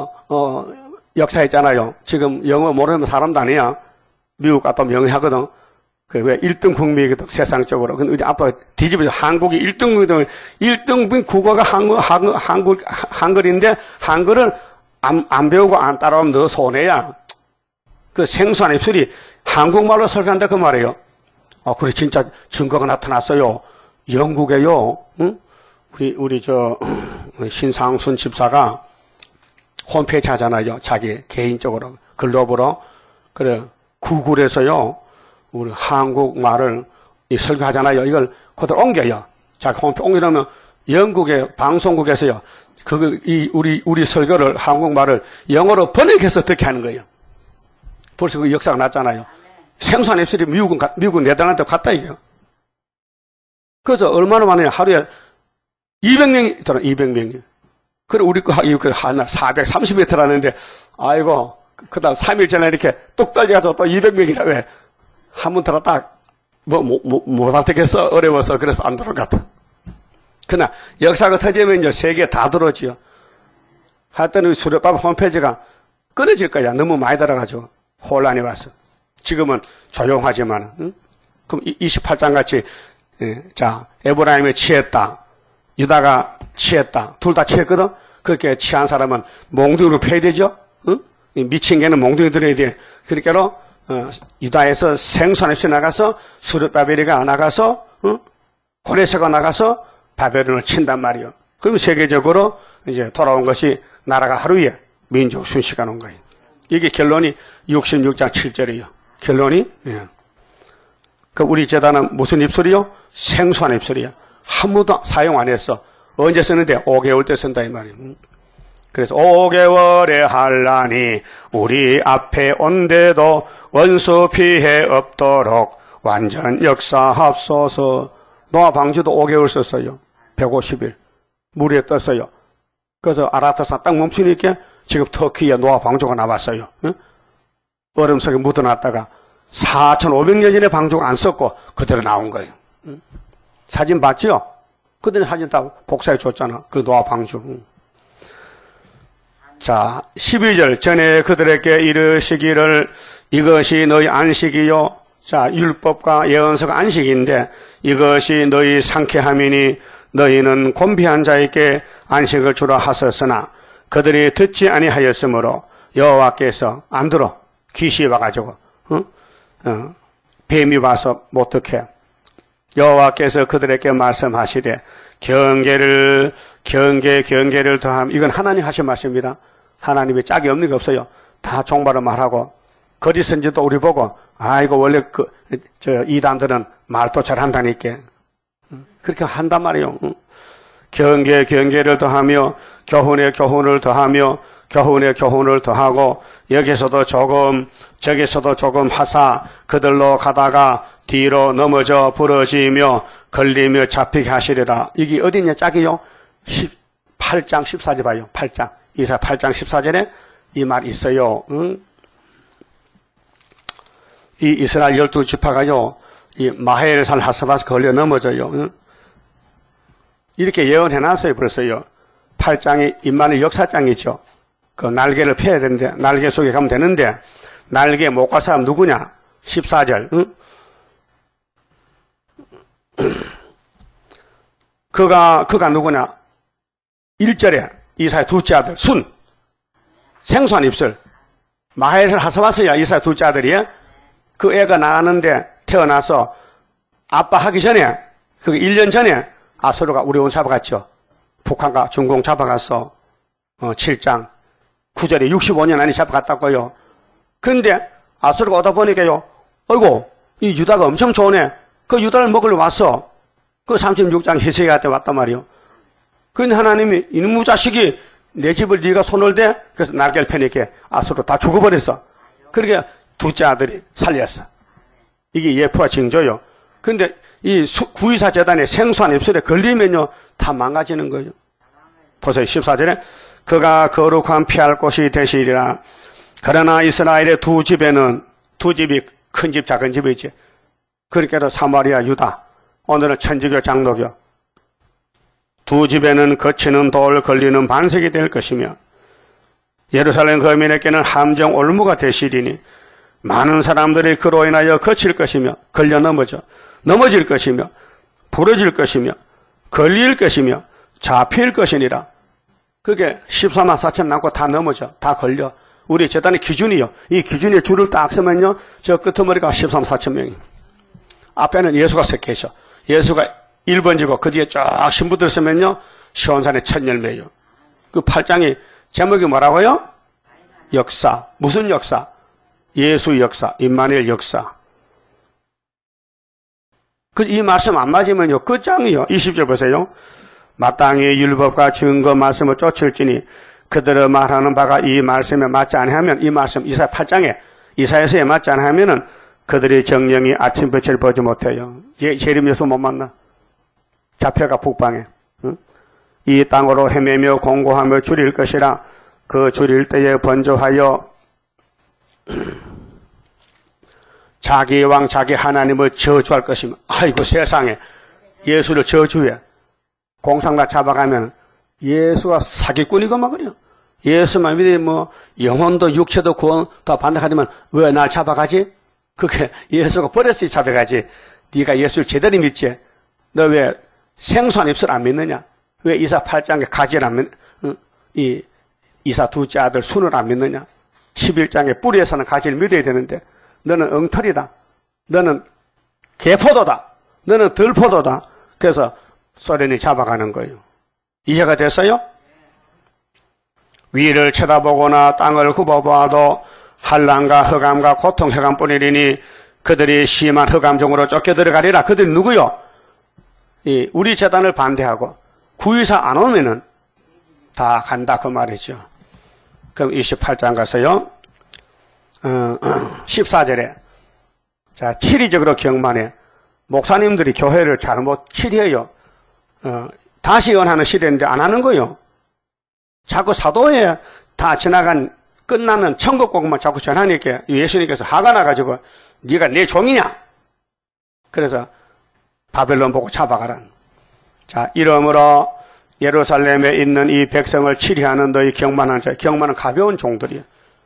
역사했잖아요. 지금 영어 모르는 사람도 아니야. 미국 갔다 영어 하거든. 왜 1등 국민이거든 세상적으로. 근데 우리 앞으로 뒤집어져 한국이 1등국이든 1등 국어가 한글인데 한글을 안 배우고 안 따라오면 너 손해야. 그 생소한 입술이 한국말로 설계한다 그 말이에요. 그래 진짜 증거가 나타났어요. 영국에요. 응? 우리 신상순 집사가 홈페이지 하잖아요. 자기 개인적으로 글로벌로 그래 구글에서요. 우리 한국말을 설교하잖아요. 이걸 그대로 옮겨요. 자기 홈페이지 옮기려면 영국의 방송국에서요. 우리 설교를 한국말을 영어로 번역해서 듣게 하는 거예요. 벌써 그 역사가 났잖아요. 생소한 입술이 미국 네덜란드 갔다 이게요. 그래서 얼마나 많아요. 하루에 200명이 있더라. 200명이. 그래 우리 거 하나 430m 하는데 아이고 그다음 3일 전에 이렇게 뚝 떨려가지고 또 200명이라 왜 한 번 들었다 못 알아듣겠어. 어려워서 그래서 안 들어갔다. 그러나 역사가 터지면 이제 세계 다 들어오지요. 하여튼 수렵밥 홈페이지가 끊어질 거야. 너무 많이 들어가지고 혼란이 왔어. 지금은 조용하지만 그럼 28장 같이 자 에브라임이 취했다. 유다가 취했다. 둘 다 취했거든. 그렇게 취한 사람은 몽둥이로 패야 되죠. 미친 개는 몽둥이 들어야 돼. 그러니까 유다에서 생선없이 나가서 수르바벨이가 나가서 고레스가 나가서 바벨론을 친단 말이에요. 그럼 세계적으로 이제 돌아온 것이 나라가 하루에 민족 순식간 온 거예요. 이게 결론이 66장 7절이에요. 결론이 그 우리 제단은 무슨 입술이요? 생소한 입술이야. 한 번도 사용 안 했어. 언제 쓰는데? 5개월 때 쓴다 이 말이에요. 그래서 5개월의 한란이 우리 앞에 온데도 원수 피해 없도록 완전 역사합소서. 노아 방주도 5개월 썼어요. 150일. 물에 떴어요. 그래서 아라타산 딱 멈추니까 지금 터키에 노아 방주가 나왔어요. 얼음 속에 묻어놨다가 4,500년 전에 방주가 안 썼고 그대로 나온 거예요. 사진 봤죠? 그때 사진 다 복사해 줬잖아. 그 노아 방주. 자, 12절 전에 그들에게 이르시기를 이것이 너희 안식이요. 자, 율법과 예언서가 안식인데 이것이 너희 상쾌함이니 너희는 곤비한 자에게 안식을 주라 하셨으나 그들이 듣지 아니하였으므로 여호와께서 안 들어. 귀신이 와가지고 뱀이 와서 못 듣게 여호와께서 그들에게 말씀하시되 경계를 더함. 이건 하나님 하신 말씀입니다. 하나님이 짝이 없는 게 없어요. 다 종말을 말하고 거짓 선지도 우리 보고 이거 원래 이단들은 말도 잘한다니까 그렇게 한단 말이에요. 경계를 더하며 교훈에 교훈을 더하며 교훈에 교훈을 더하고 여기서도 조금 저기서도 조금 하사 그들로 가다가 뒤로 넘어져 부러지며 걸리며 잡히게 하시리라. 이게 어디냐 짝이요? 8장 14절 봐요. 8장. 이사 8장 14절에 이 말 있어요. 이 이스라엘 12지파가요. 이 마헬산 하사바스 걸려 넘어져요. 이렇게 예언해놨어요. 벌써요. 8장이 인만의 역사장이죠. 그 날개를 펴야 되는데 날개 속에 가면 되는데 날개 못 갈 사람 누구냐? 14절. 그가 누구냐? 1절에 이사의 둘째 아들 순 생소한 입술 마헬을 하사왔어요. 이사의 둘째 아들이 그 애가 나왔는데 태어나서 아빠 하기 전에 그 1년 전에 아수르가 우리 온 잡아갔죠. 북한과 중공 잡아갔어. 7장 9절에 65년 안에 잡아갔다고요. 근데 아수르가 오다 보니까요. 어이구, 이 유다가 엄청 좋네. 그 유다를 먹으러 왔어. 그 36장 히스기야한테 왔단 말이요. 근데 하나님이 이놈의 자식이 내 집을 네가 손을 대? 그래서 날개를 펴니까 아수르 다 죽어버렸어. 그러니까 둘째 아들이 살렸어. 이게 예표와 징조요. 근데 이 구이사 재단에 생수한 입술에 걸리면요, 다 망가지는 거예요. 보세요. 14절에 그가 거룩한 피할 곳이 되시리라. 그러나 이스라엘의 두 집에는, 두 집이 큰 집, 작은 집이 있지. 그렇게도 사마리아, 유다, 오늘은 천주교, 장로교. 두 집에는 거치는 돌 걸리는 반석이 될 것이며 예루살렘 거민에게는 함정 올무가 되시리니 많은 사람들이 그로 인하여 거칠 것이며 걸려 넘어질 것이며 부러질 것이며 걸릴 것이며 잡힐 것이니라. 그게 14만 4천 남고 다 넘어져. 다 걸려. 우리 재단의 기준이요. 이 기준에 줄을 딱 서면요. 저 끄트머리가 14만 4천 명이. 앞에는 예수가 서 계셔. 예수가 1번지고 그 뒤에 쫙 신부들 서면요. 시온산의 첫 열매요. 그 8장이 제목이 뭐라고요? 역사. 무슨 역사? 예수 역사. 임마누엘 역사. 이 말씀 안 맞으면요. 끝장이요. 20절 보세요. 마땅히 율법과 증거 말씀을 쫓을지니 그들의 말하는 바가 이 말씀에 맞지 않으면 이 말씀 이사야 8장에 이사야서에 맞지 않으면은 그들의 정령이 아침빛을 보지 못해요. 예림 예수 못 만나. 잡혀가 북방에. 응? 이 땅으로 헤매며 공고하며 줄일 것이라. 그 줄일 때에 번조하여 자기 왕 자기 하나님을 저주할 것이며. 아이고 세상에 예수를 저주해. 공상다 잡아가면 예수가 사기꾼이고 막 그래요. 예수만 믿으면 뭐 영혼도 육체도 구원 다 반대하지만 왜 날 잡아가지? 그게 예수가 버렸으니 잡아가지. 네가 예수를 제대로 믿지? 너 왜 생수한 입술 안 믿느냐? 왜 이사 8장에 가지를 안 믿, 이 이사 둘째 아들 순을 안 믿느냐? 11장에 뿌리에 사는 가지를 믿어야 되는데 너는 엉터리다. 너는 개포도다. 너는 들포도다. 그래서 소련이 잡아가는 거예요. 이해가 됐어요? 위를 쳐다보거나 땅을 굽어보아도 한란과 흑암과 고통 흑암뿐이리니 그들이 심한 흑암중으로 쫓겨 들어가리라. 그들이 누구요? 우리 재단을 반대하고 구의사 안 오면은 다 간다 그 말이죠. 그럼 28장 가서요. 14절에 자 치리적으로 경만해. 목사님들이 교회를 잘못 치리해요. 다시 연하는 시대인데 안 하는 거요. 자꾸 사도에 다 지나간 끝나는 천국복음만 자꾸 전하니까 예수님께서 화가 나가지고 네가 내 종이냐? 그래서 바벨론 보고 잡아가라. 자, 이러므로 예루살렘에 있는 이 백성을 치리하는 너희 경만한 자, 경만은 가벼운 종들이야.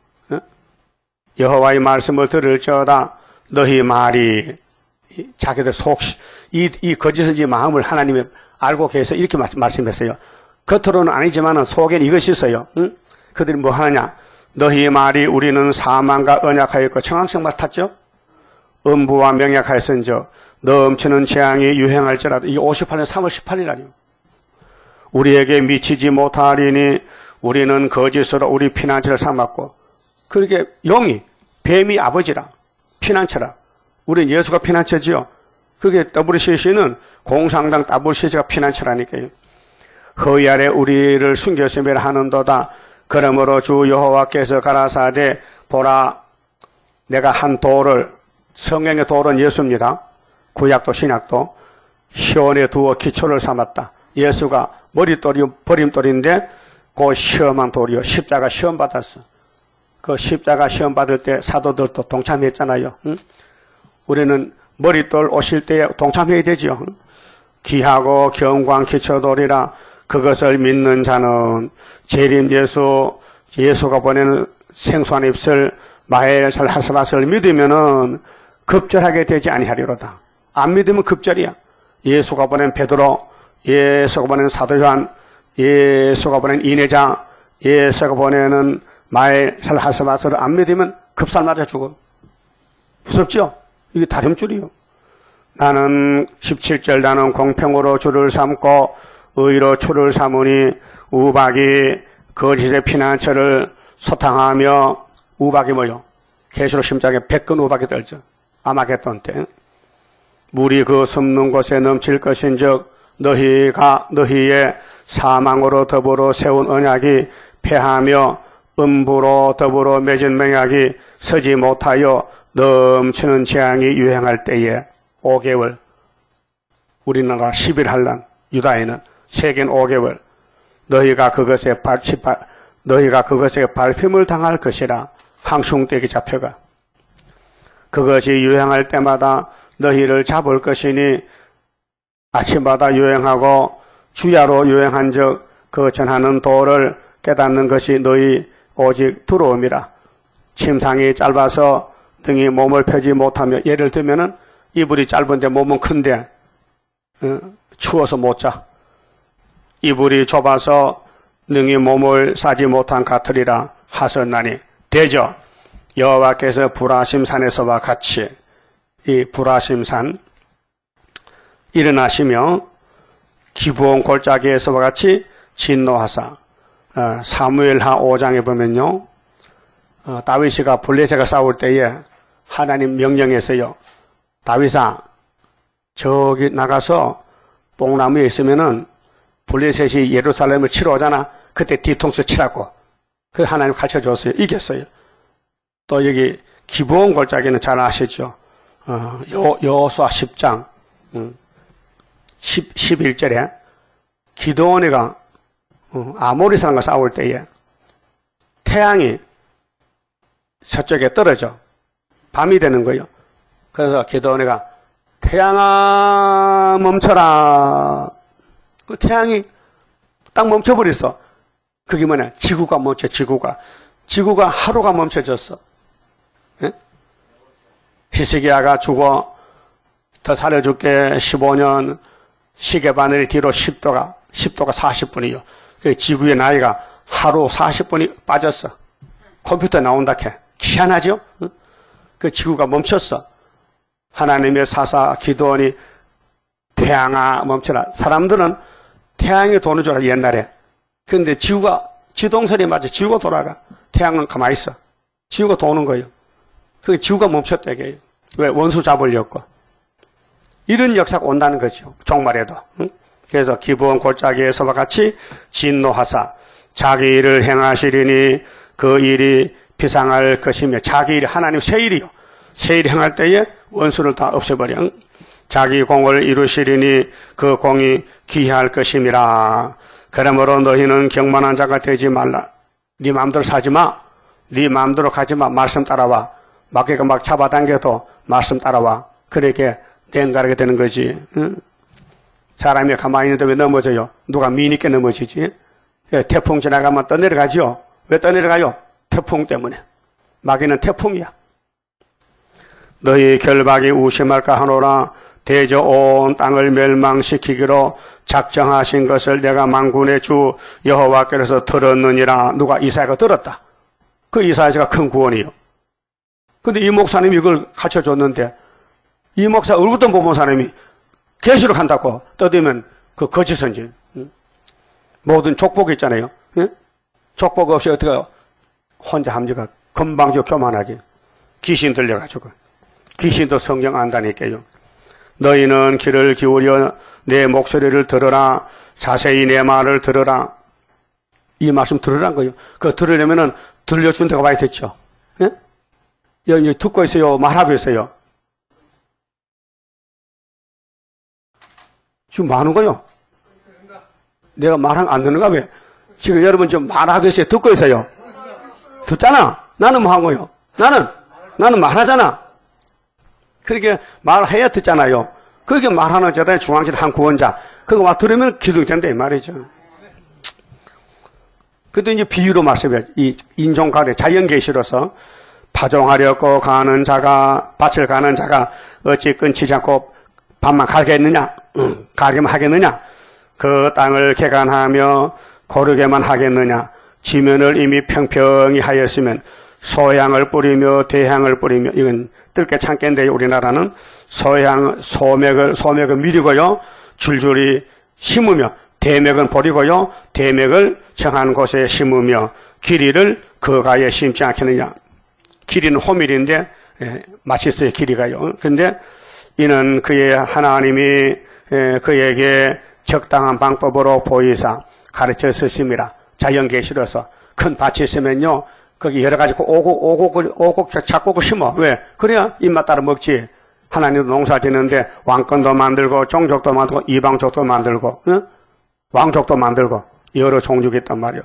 여호와의 말씀을 들을지어다. 너희 말이 자기들 이 거짓의 마음을 하나님이 알고 계셔서 이렇게 말씀했어요. 겉으로는 아니지만 속에는 이것이 있어요. 응? 그들이 뭐 하느냐? 너희 말이 우리는 사망과 언약하였고 청항성말 탔죠? 음부와 명약하였은저 넘치는 재앙이 유행할지라도 이 58년 3월 18일 아니요. 우리에게 미치지 못하리니 우리는 거짓으로 우리 피난처를 삼았고 그렇게 용이 뱀이 아버지라 피난처라. 우리는 예수가 피난처지요. 그게 WCC는 공산당 WCC가 피난처라니까요. 허위 아래 우리를 숨겼으면 하는도다. 그러므로 주 여호와께서 가라사대 보라 내가 한 돌을 성경의 돌은 예수입니다. 구약도 신약도 시온에 두어 기초를 삼았다. 예수가 머릿돌이 버림돌인데 그 시험한 돌이요. 십자가 시험 받았어. 그 십자가 시험 받을 때 사도들도 동참했잖아요. 응? 우리는 머릿돌 오실 때 동참해야 되지요. 귀하고 경광 기초돌이라 그것을 믿는 자는 재림 예수가 보내는 생수한 입술 마헬살 하스바스를 믿으면은 급절하게 되지 아니하리로다. 안 믿으면 급절이야. 예수가 보낸 베드로, 예수가 보낸 사도 요한, 예수가 보낸 이내자, 예수가 보내는 마헬살 하스바스를 안 믿으면 급살 맞아 죽어. 무섭죠? 이게 다림줄이요. 나는 17절 나는 공평으로 주를 삼고 의로 추를 삼으니 우박이 거짓의 피난처를 소탕하며 우박이 뭐요? 계시록 심장에 백근 우박이 떨죠. 아마겟돈 때. 물이 그 숨는 곳에 넘칠 것인즉 너희의 사망으로 더불어 세운 언약이 패하며 음부로 더불어 맺은 맹약이 서지 못하여 넘치는 재앙이 유행할 때에 5개월, 우리나라 11한란, 유다에는 세계는 5개월, 너희가 그것에 밟힘을 당할 것이라. 항충떼기 잡혀가. 그것이 유행할 때마다 너희를 잡을 것이니 아침마다 유행하고 주야로 유행한 적 그 전하는 도를 깨닫는 것이 너희 오직 두려움이라. 침상이 짧아서 등이 몸을 펴지 못하며, 예를 들면은 이불이 짧은데 몸은 큰데 추워서 못 자. 이불이 좁아서 능히 몸을 싸지 못한 같으리라 하셨나니 되죠. 여호와께서 불하심산에서와 같이 이 불하심산 일어나시며 기브온 골짜기에서와 같이 진노하사. 사무엘하 5장에 보면요, 다윗이가 블레셋과 싸울 때에 하나님 명령했어요. 다윗아, 저기 나가서 뽕나무에 있으면은 블레셋이 예루살렘을 치러 오잖아. 그때 뒤통수 치라고. 그 하나님 가르쳐줬어요. 이겼어요. 또 여기 기브온 골짜기는 잘 아시죠? 여호수아 10장 11절에 기드온이가 아모리 사람과 싸울 때에 태양이 서쪽에 떨어져 밤이 되는 거예요. 그래서 기드온이가 태양아 멈춰라. 그 태양이 딱 멈춰버렸어. 그게 뭐냐? 지구가 멈춰. 지구가 하루가 멈춰졌어. 예? 히스기야가 죽어 더 살려줄게 15년 시계바늘 뒤로 10도가 40분이요. 그 지구의 나이가 하루 40분이 빠졌어. 컴퓨터 나온다 캐. 희한하죠? 그 지구가 멈췄어. 하나님의 사사 기드온이 태양아 멈춰라. 사람들은 태양이 도는 줄 알아, 옛날에. 그런데 지구가 지동설이 맞아. 지구가 돌아가. 태양은 가만히 있어. 지구가 도는 거예요. 그 지구가 멈췄다 이게요. 왜? 원수 잡으려고. 이런 역사가 온다는 거죠. 종말에도. 그래서 기브온 골짜기에서와 같이 진노하사 자기 일을 행하시리니 그 일이 비상할 것이며, 자기 일, 하나님 새 일이요. 새 일 행할 때에 원수를 다 없애버려. 자기 공을 이루시리니 그 공이 귀할 것임이라. 그러므로 너희는 경만한 자가 되지 말라. 네 마음대로 사지 마. 네 마음대로 가지 마. 말씀 따라와. 마귀가 막 잡아당겨도 말씀 따라와. 그렇게 댕가르게 되는 거지. 응? 사람이 가만히 있는데 왜 넘어져요? 누가 미니께 넘어지지? 태풍 지나가면 떠내려가지요. 왜 떠내려가요? 태풍 때문에. 마귀는 태풍이야. 너희 결박이 우심할까 하노라. 대저 온 땅을 멸망시키기로 작정하신 것을 내가 만군의 주 여호와께서 들었느니라. 누가? 이사야가 들었다. 그 이사야가 큰 구원이요. 근데 이 목사님이 이걸 가르쳐줬는데 이 목사 얼굴도 못 본 사람이 계시록 한다고 떠들면 그 거짓 선지. 모든 족복 있잖아요. 족복 없이 어떻게 혼자 함지가 건방지고 교만하게 귀신 들려가지고. 귀신도 성경 안다니까요. 너희는 귀를 기울여 내 목소리를 들어라. 자세히 내 말을 들어라. 이 말씀 들으란 거예요. 그거 들으려면은 들려준 데가 와야 됐죠. 예? 여기 듣고 있어요. 말하고 있어요. 지금 뭐 하는 거요? 내가 말하면 안 듣는가 왜? 지금 여러분 지금 말하고 있어요. 듣고 있어요. 듣잖아. 나는 뭐 한 거요? 나는 말하잖아. 그렇게 말해야 듣잖아요. 그렇게 말하는 자들의 중앙지대 한 구원자. 그거 와 들으면 기둥된다 이 말이죠. 그때 이제 비유로 말씀해요. 이 인종가래 자연계시로서 파종하려고 가는 자가, 밭을 가는 자가 어찌 끊치지 않고 밭만 가겠느냐? 가게만 하겠느냐? 그 땅을 개간하며 고르게만 하겠느냐? 지면을 이미 평평히 하였으면 소향을 뿌리며 대향을 뿌리며, 이건 뜰게 참겠는데 우리나라는 소맥을 미리고요, 줄줄이 심으며, 대맥은 버리고요, 대맥을 정한 곳에 심으며, 길이를 그가에 심지 않겠느냐. 길이는 호밀인데 맛있어요, 길이가요. 근데 이는 그의 하나님이 그에게 적당한 방법으로 보이사 가르쳐 쓰심이라. 자연계시로서 큰 밭이 있으면요, 거기 여러 가지 오곡 작곡을 심어. 왜? 그래야 입맛 따라 먹지. 하나님도 농사 짓는데 왕권도 만들고 종족도 만들고 이방족도 만들고, 응? 왕족도 만들고 여러 종족이 있단 말이요.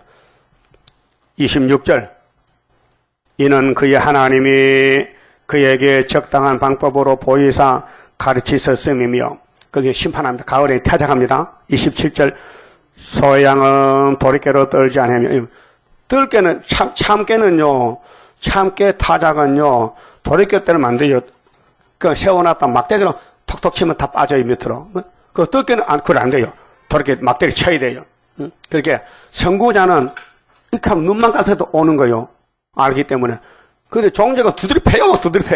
26절. 이는 그의 하나님이 그에게 적당한 방법으로 보이사 가르치셨음이며, 그게 심판합니다. 가을에 타작합니다. 27절. 소양은 도리깨로 떨지 않으며, 떨깨는 참깨 타작은요 도리깨 때는 안 돼요. 그 세워놨다 막대기로 톡톡 치면 다 빠져요, 밑으로. 그 떨깨는 그걸 안 돼요. 도리깨 막대기 쳐야 돼요. 그렇게 선구자는 이렇게 하면 눈만 감아도 오는 거요. 알기 때문에. 근데 종자가 두드려 패요.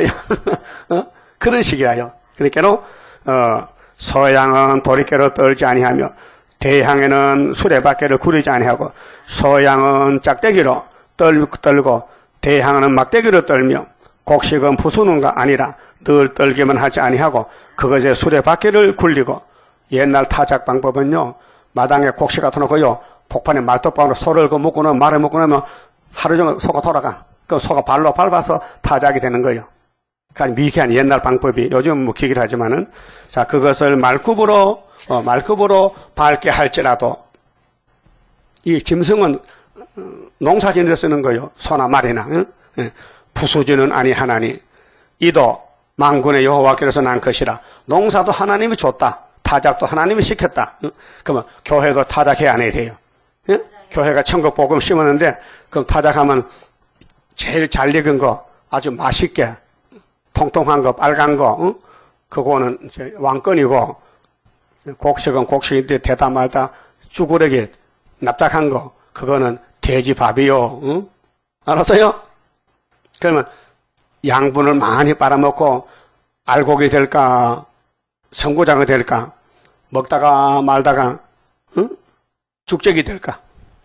그런 식이에요. 그러니까 소양은 도리깨로 떨지 아니하며 대향에는 수레바퀴를 구리지 아니하고 소양은 짝대기로 떨고 대향은 막대기로 떨며 곡식은 부수는 거 아니라 늘 떨기만 하지 아니하고 그것에 수레바퀴를 굴리고. 옛날 타작 방법은요, 마당에 곡식 같은 거 놓고요, 폭판에 말뚝방으로 소를 묶고 나면 말을 묶고 나면 하루 종일 소가 돌아가. 그 소가 발로 밟아서 타작이 되는 거예요. 그러니까 미개한 옛날 방법이, 요즘 뭐 기기를 하지만은, 자, 그것을 말굽으로 밟게 할지라도, 이 짐승은 농사 짓는 데 쓰는 거예요. 소나 말이나, 응? 부수지는 아니하나니, 이도 만군의 여호와께로서 난 것이라. 농사도 하나님이 줬다. 타작도 하나님이 시켰다. 응? 그러면 교회도 타작해야 안 해야 돼요. 응? 교회가 천국복음 심었는데, 그럼 타작하면 제일 잘 익은 거, 아주 맛있게, 통통한 거, 빨간 거, 응? 그거는 이제 왕권이고, 곡식은 곡식인데 대다 말다 쭈구르게 납작한 거, 그거는 돼지밥이요. 응? 알았어요? 그러면 양분을 많이 빨아먹고 알곡이 될까, 선구장이 될까, 먹다가 말다가, 응? 죽적이 될까?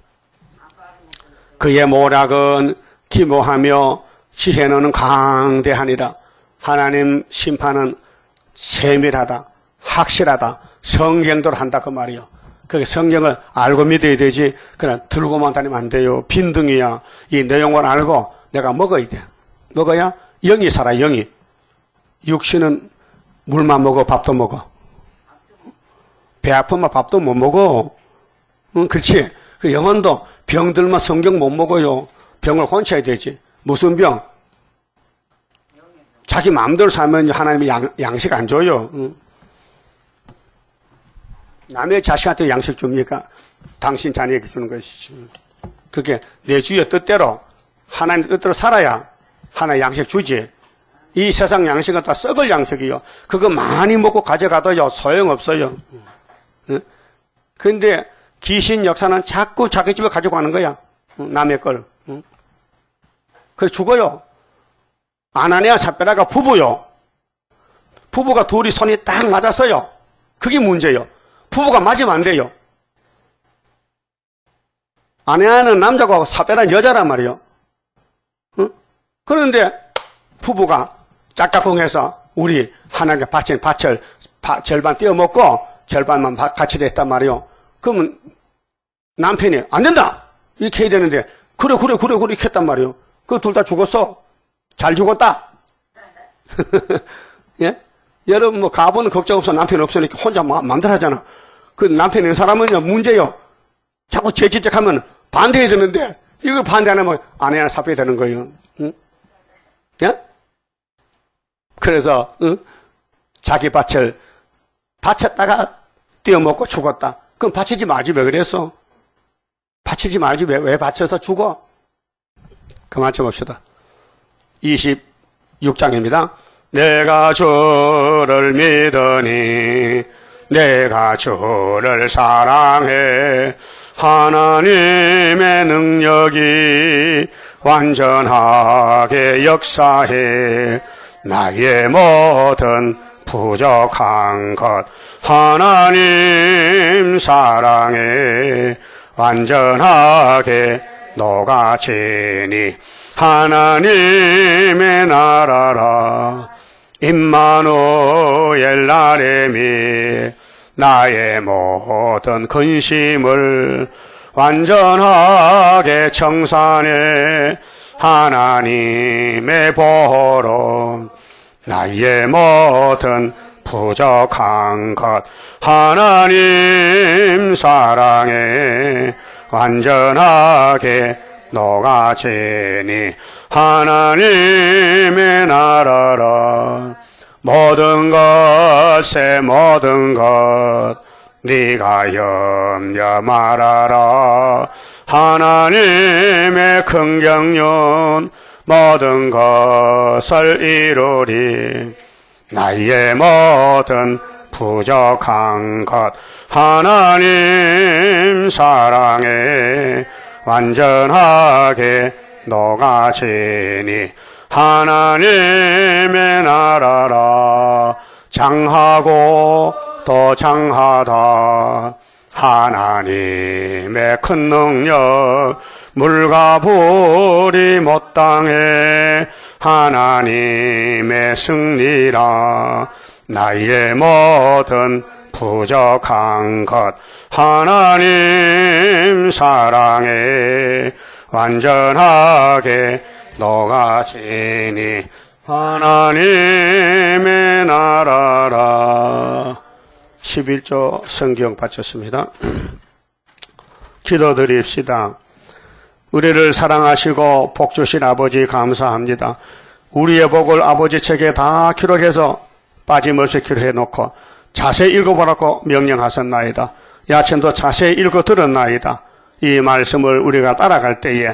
그의 모략은 기모하며 지혜는 강대하니라. 하나님 심판은 세밀하다, 확실하다, 성경대로 한다 그 말이요. 그게 성경을 알고 믿어야 되지 그냥 들고만 다니면 안 돼요. 빈둥이야. 이 내용을 알고 내가 먹어야 돼. 먹어야 영이 살아. 영이. 육신은 물만 먹어, 밥도 먹어. 배 아프면 밥도 못 먹어. 응, 그렇지. 그 영혼도 병들면 성경 못 먹어요. 병을 고쳐야 되지. 무슨 병? 자기 마음대로 살면 하나님이 양식 안 줘요. 응. 남의 자식한테 양식 줍니까? 당신 자녀에게 주는 것이지. 그게 내 주의 뜻대로, 하나님 뜻대로 살아야 하나의 양식 주지. 이 세상 양식은 다 썩을 양식이요. 그거 많이 먹고 가져가도요, 소용없어요. 근데 귀신 역사는 자꾸 자기 집에 가지고 가는 거야. 남의 걸. 그래서 죽어요. 아나니아 삽베라가 부부요. 부부가 둘이 손이 딱 맞았어요. 그게 문제예요. 부부가 맞으면 안 돼요. 아나니아는 남자고 삽베라는 여자란 말이에요. 응? 그런데 부부가 짝짝꿍해서 우리 하나님께 바친 밭을 절반 떼어먹고 절반만 같이 됐단 말이에요. 그러면 남편이 안 된다! 이렇게 해야 되는데 그래 이렇게 했단 말이에요. 그 둘 다 죽었어. 잘 죽었다. 예? 여러분 뭐 가부는 걱정 없어. 남편 없으니까 혼자 마음대로 하잖아. 그 남편 있는 사람은요 문제요. 자꾸 죄짓적하면 반대해야 되는데 이걸 반대 안 하면 아내나 삽입이 되는 거예요. 응? 예? 그래서 응? 자기 밭을 바쳤다가 떼어먹고 죽었다. 그럼 바치지 말지 왜 그랬어? 바치지 말지 왜 바쳐서 죽어? 그만 좀 봅시다. 26장입니다. 내가 주를 믿으니 내가 주를 사랑해 하나님의 능력이 완전하게 역사해 나의 모든 부족한 것 하나님 사랑해 완전하게 녹아지니 하나님의 나라라. 임마누엘 나름이 나의 모든 근심을 완전하게 청산해 하나님의 보호로 나의 모든 부족한 것 하나님 사랑에 완전하게 녹아지니 하나님의 나라라. 모든 것에 모든 것 네가 염려 말아라. 하나님의 긍정윤 모든 것을 이루리. 나의 모든 부족한 것 하나님 사랑에 완전하게 녹아지니 하나님의 나라라. 장하고 또 장하다 하나님의 큰 능력 물과 불이 못 당해 하나님의 승리라. 나의 모든 부족한 것 하나님 사랑에 완전하게 녹아지니 하나님의 나라라. 11조 성경 바쳤습니다. 기도드립시다. 우리를 사랑하시고 복 주신 아버지 감사합니다. 우리의 복을 아버지 책에 다 기록해서 빠짐없이 기록해놓고 자세히 읽어보라고 명령하셨나이다. 야천도 자세히 읽어 들었나이다. 이 말씀을 우리가 따라갈 때에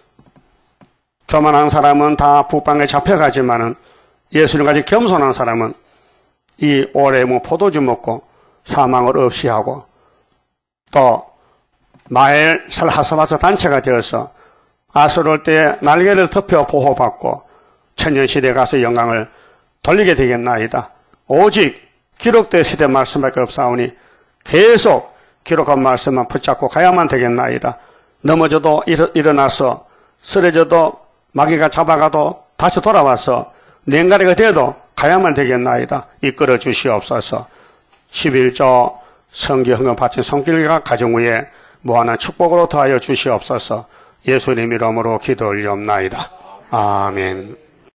교만한 사람은 다 북방에 잡혀가지만은 예수님같이 겸손한 사람은 이 오래무 포도주 먹고 사망을 없이 하고 또 마엘살 하사마서 단체가 되어서 아수르 때에 날개를 덮여 보호받고 천년시대에 가서 영광을 돌리게 되겠나이다. 오직 기록된 시대 말씀밖에 없사오니 계속 기록한 말씀만 붙잡고 가야만 되겠나이다. 넘어져도 일어나서 쓰러져도 마귀가 잡아가도 다시 돌아와서 냉가리가 돼도 가야만 되겠나이다. 이끌어 주시옵소서. 11조 성경을 바친 손길과 가정 위에 무한한 축복으로 더하여 주시옵소서. 예수님 이름으로 기도 올리옵나이다. 아멘.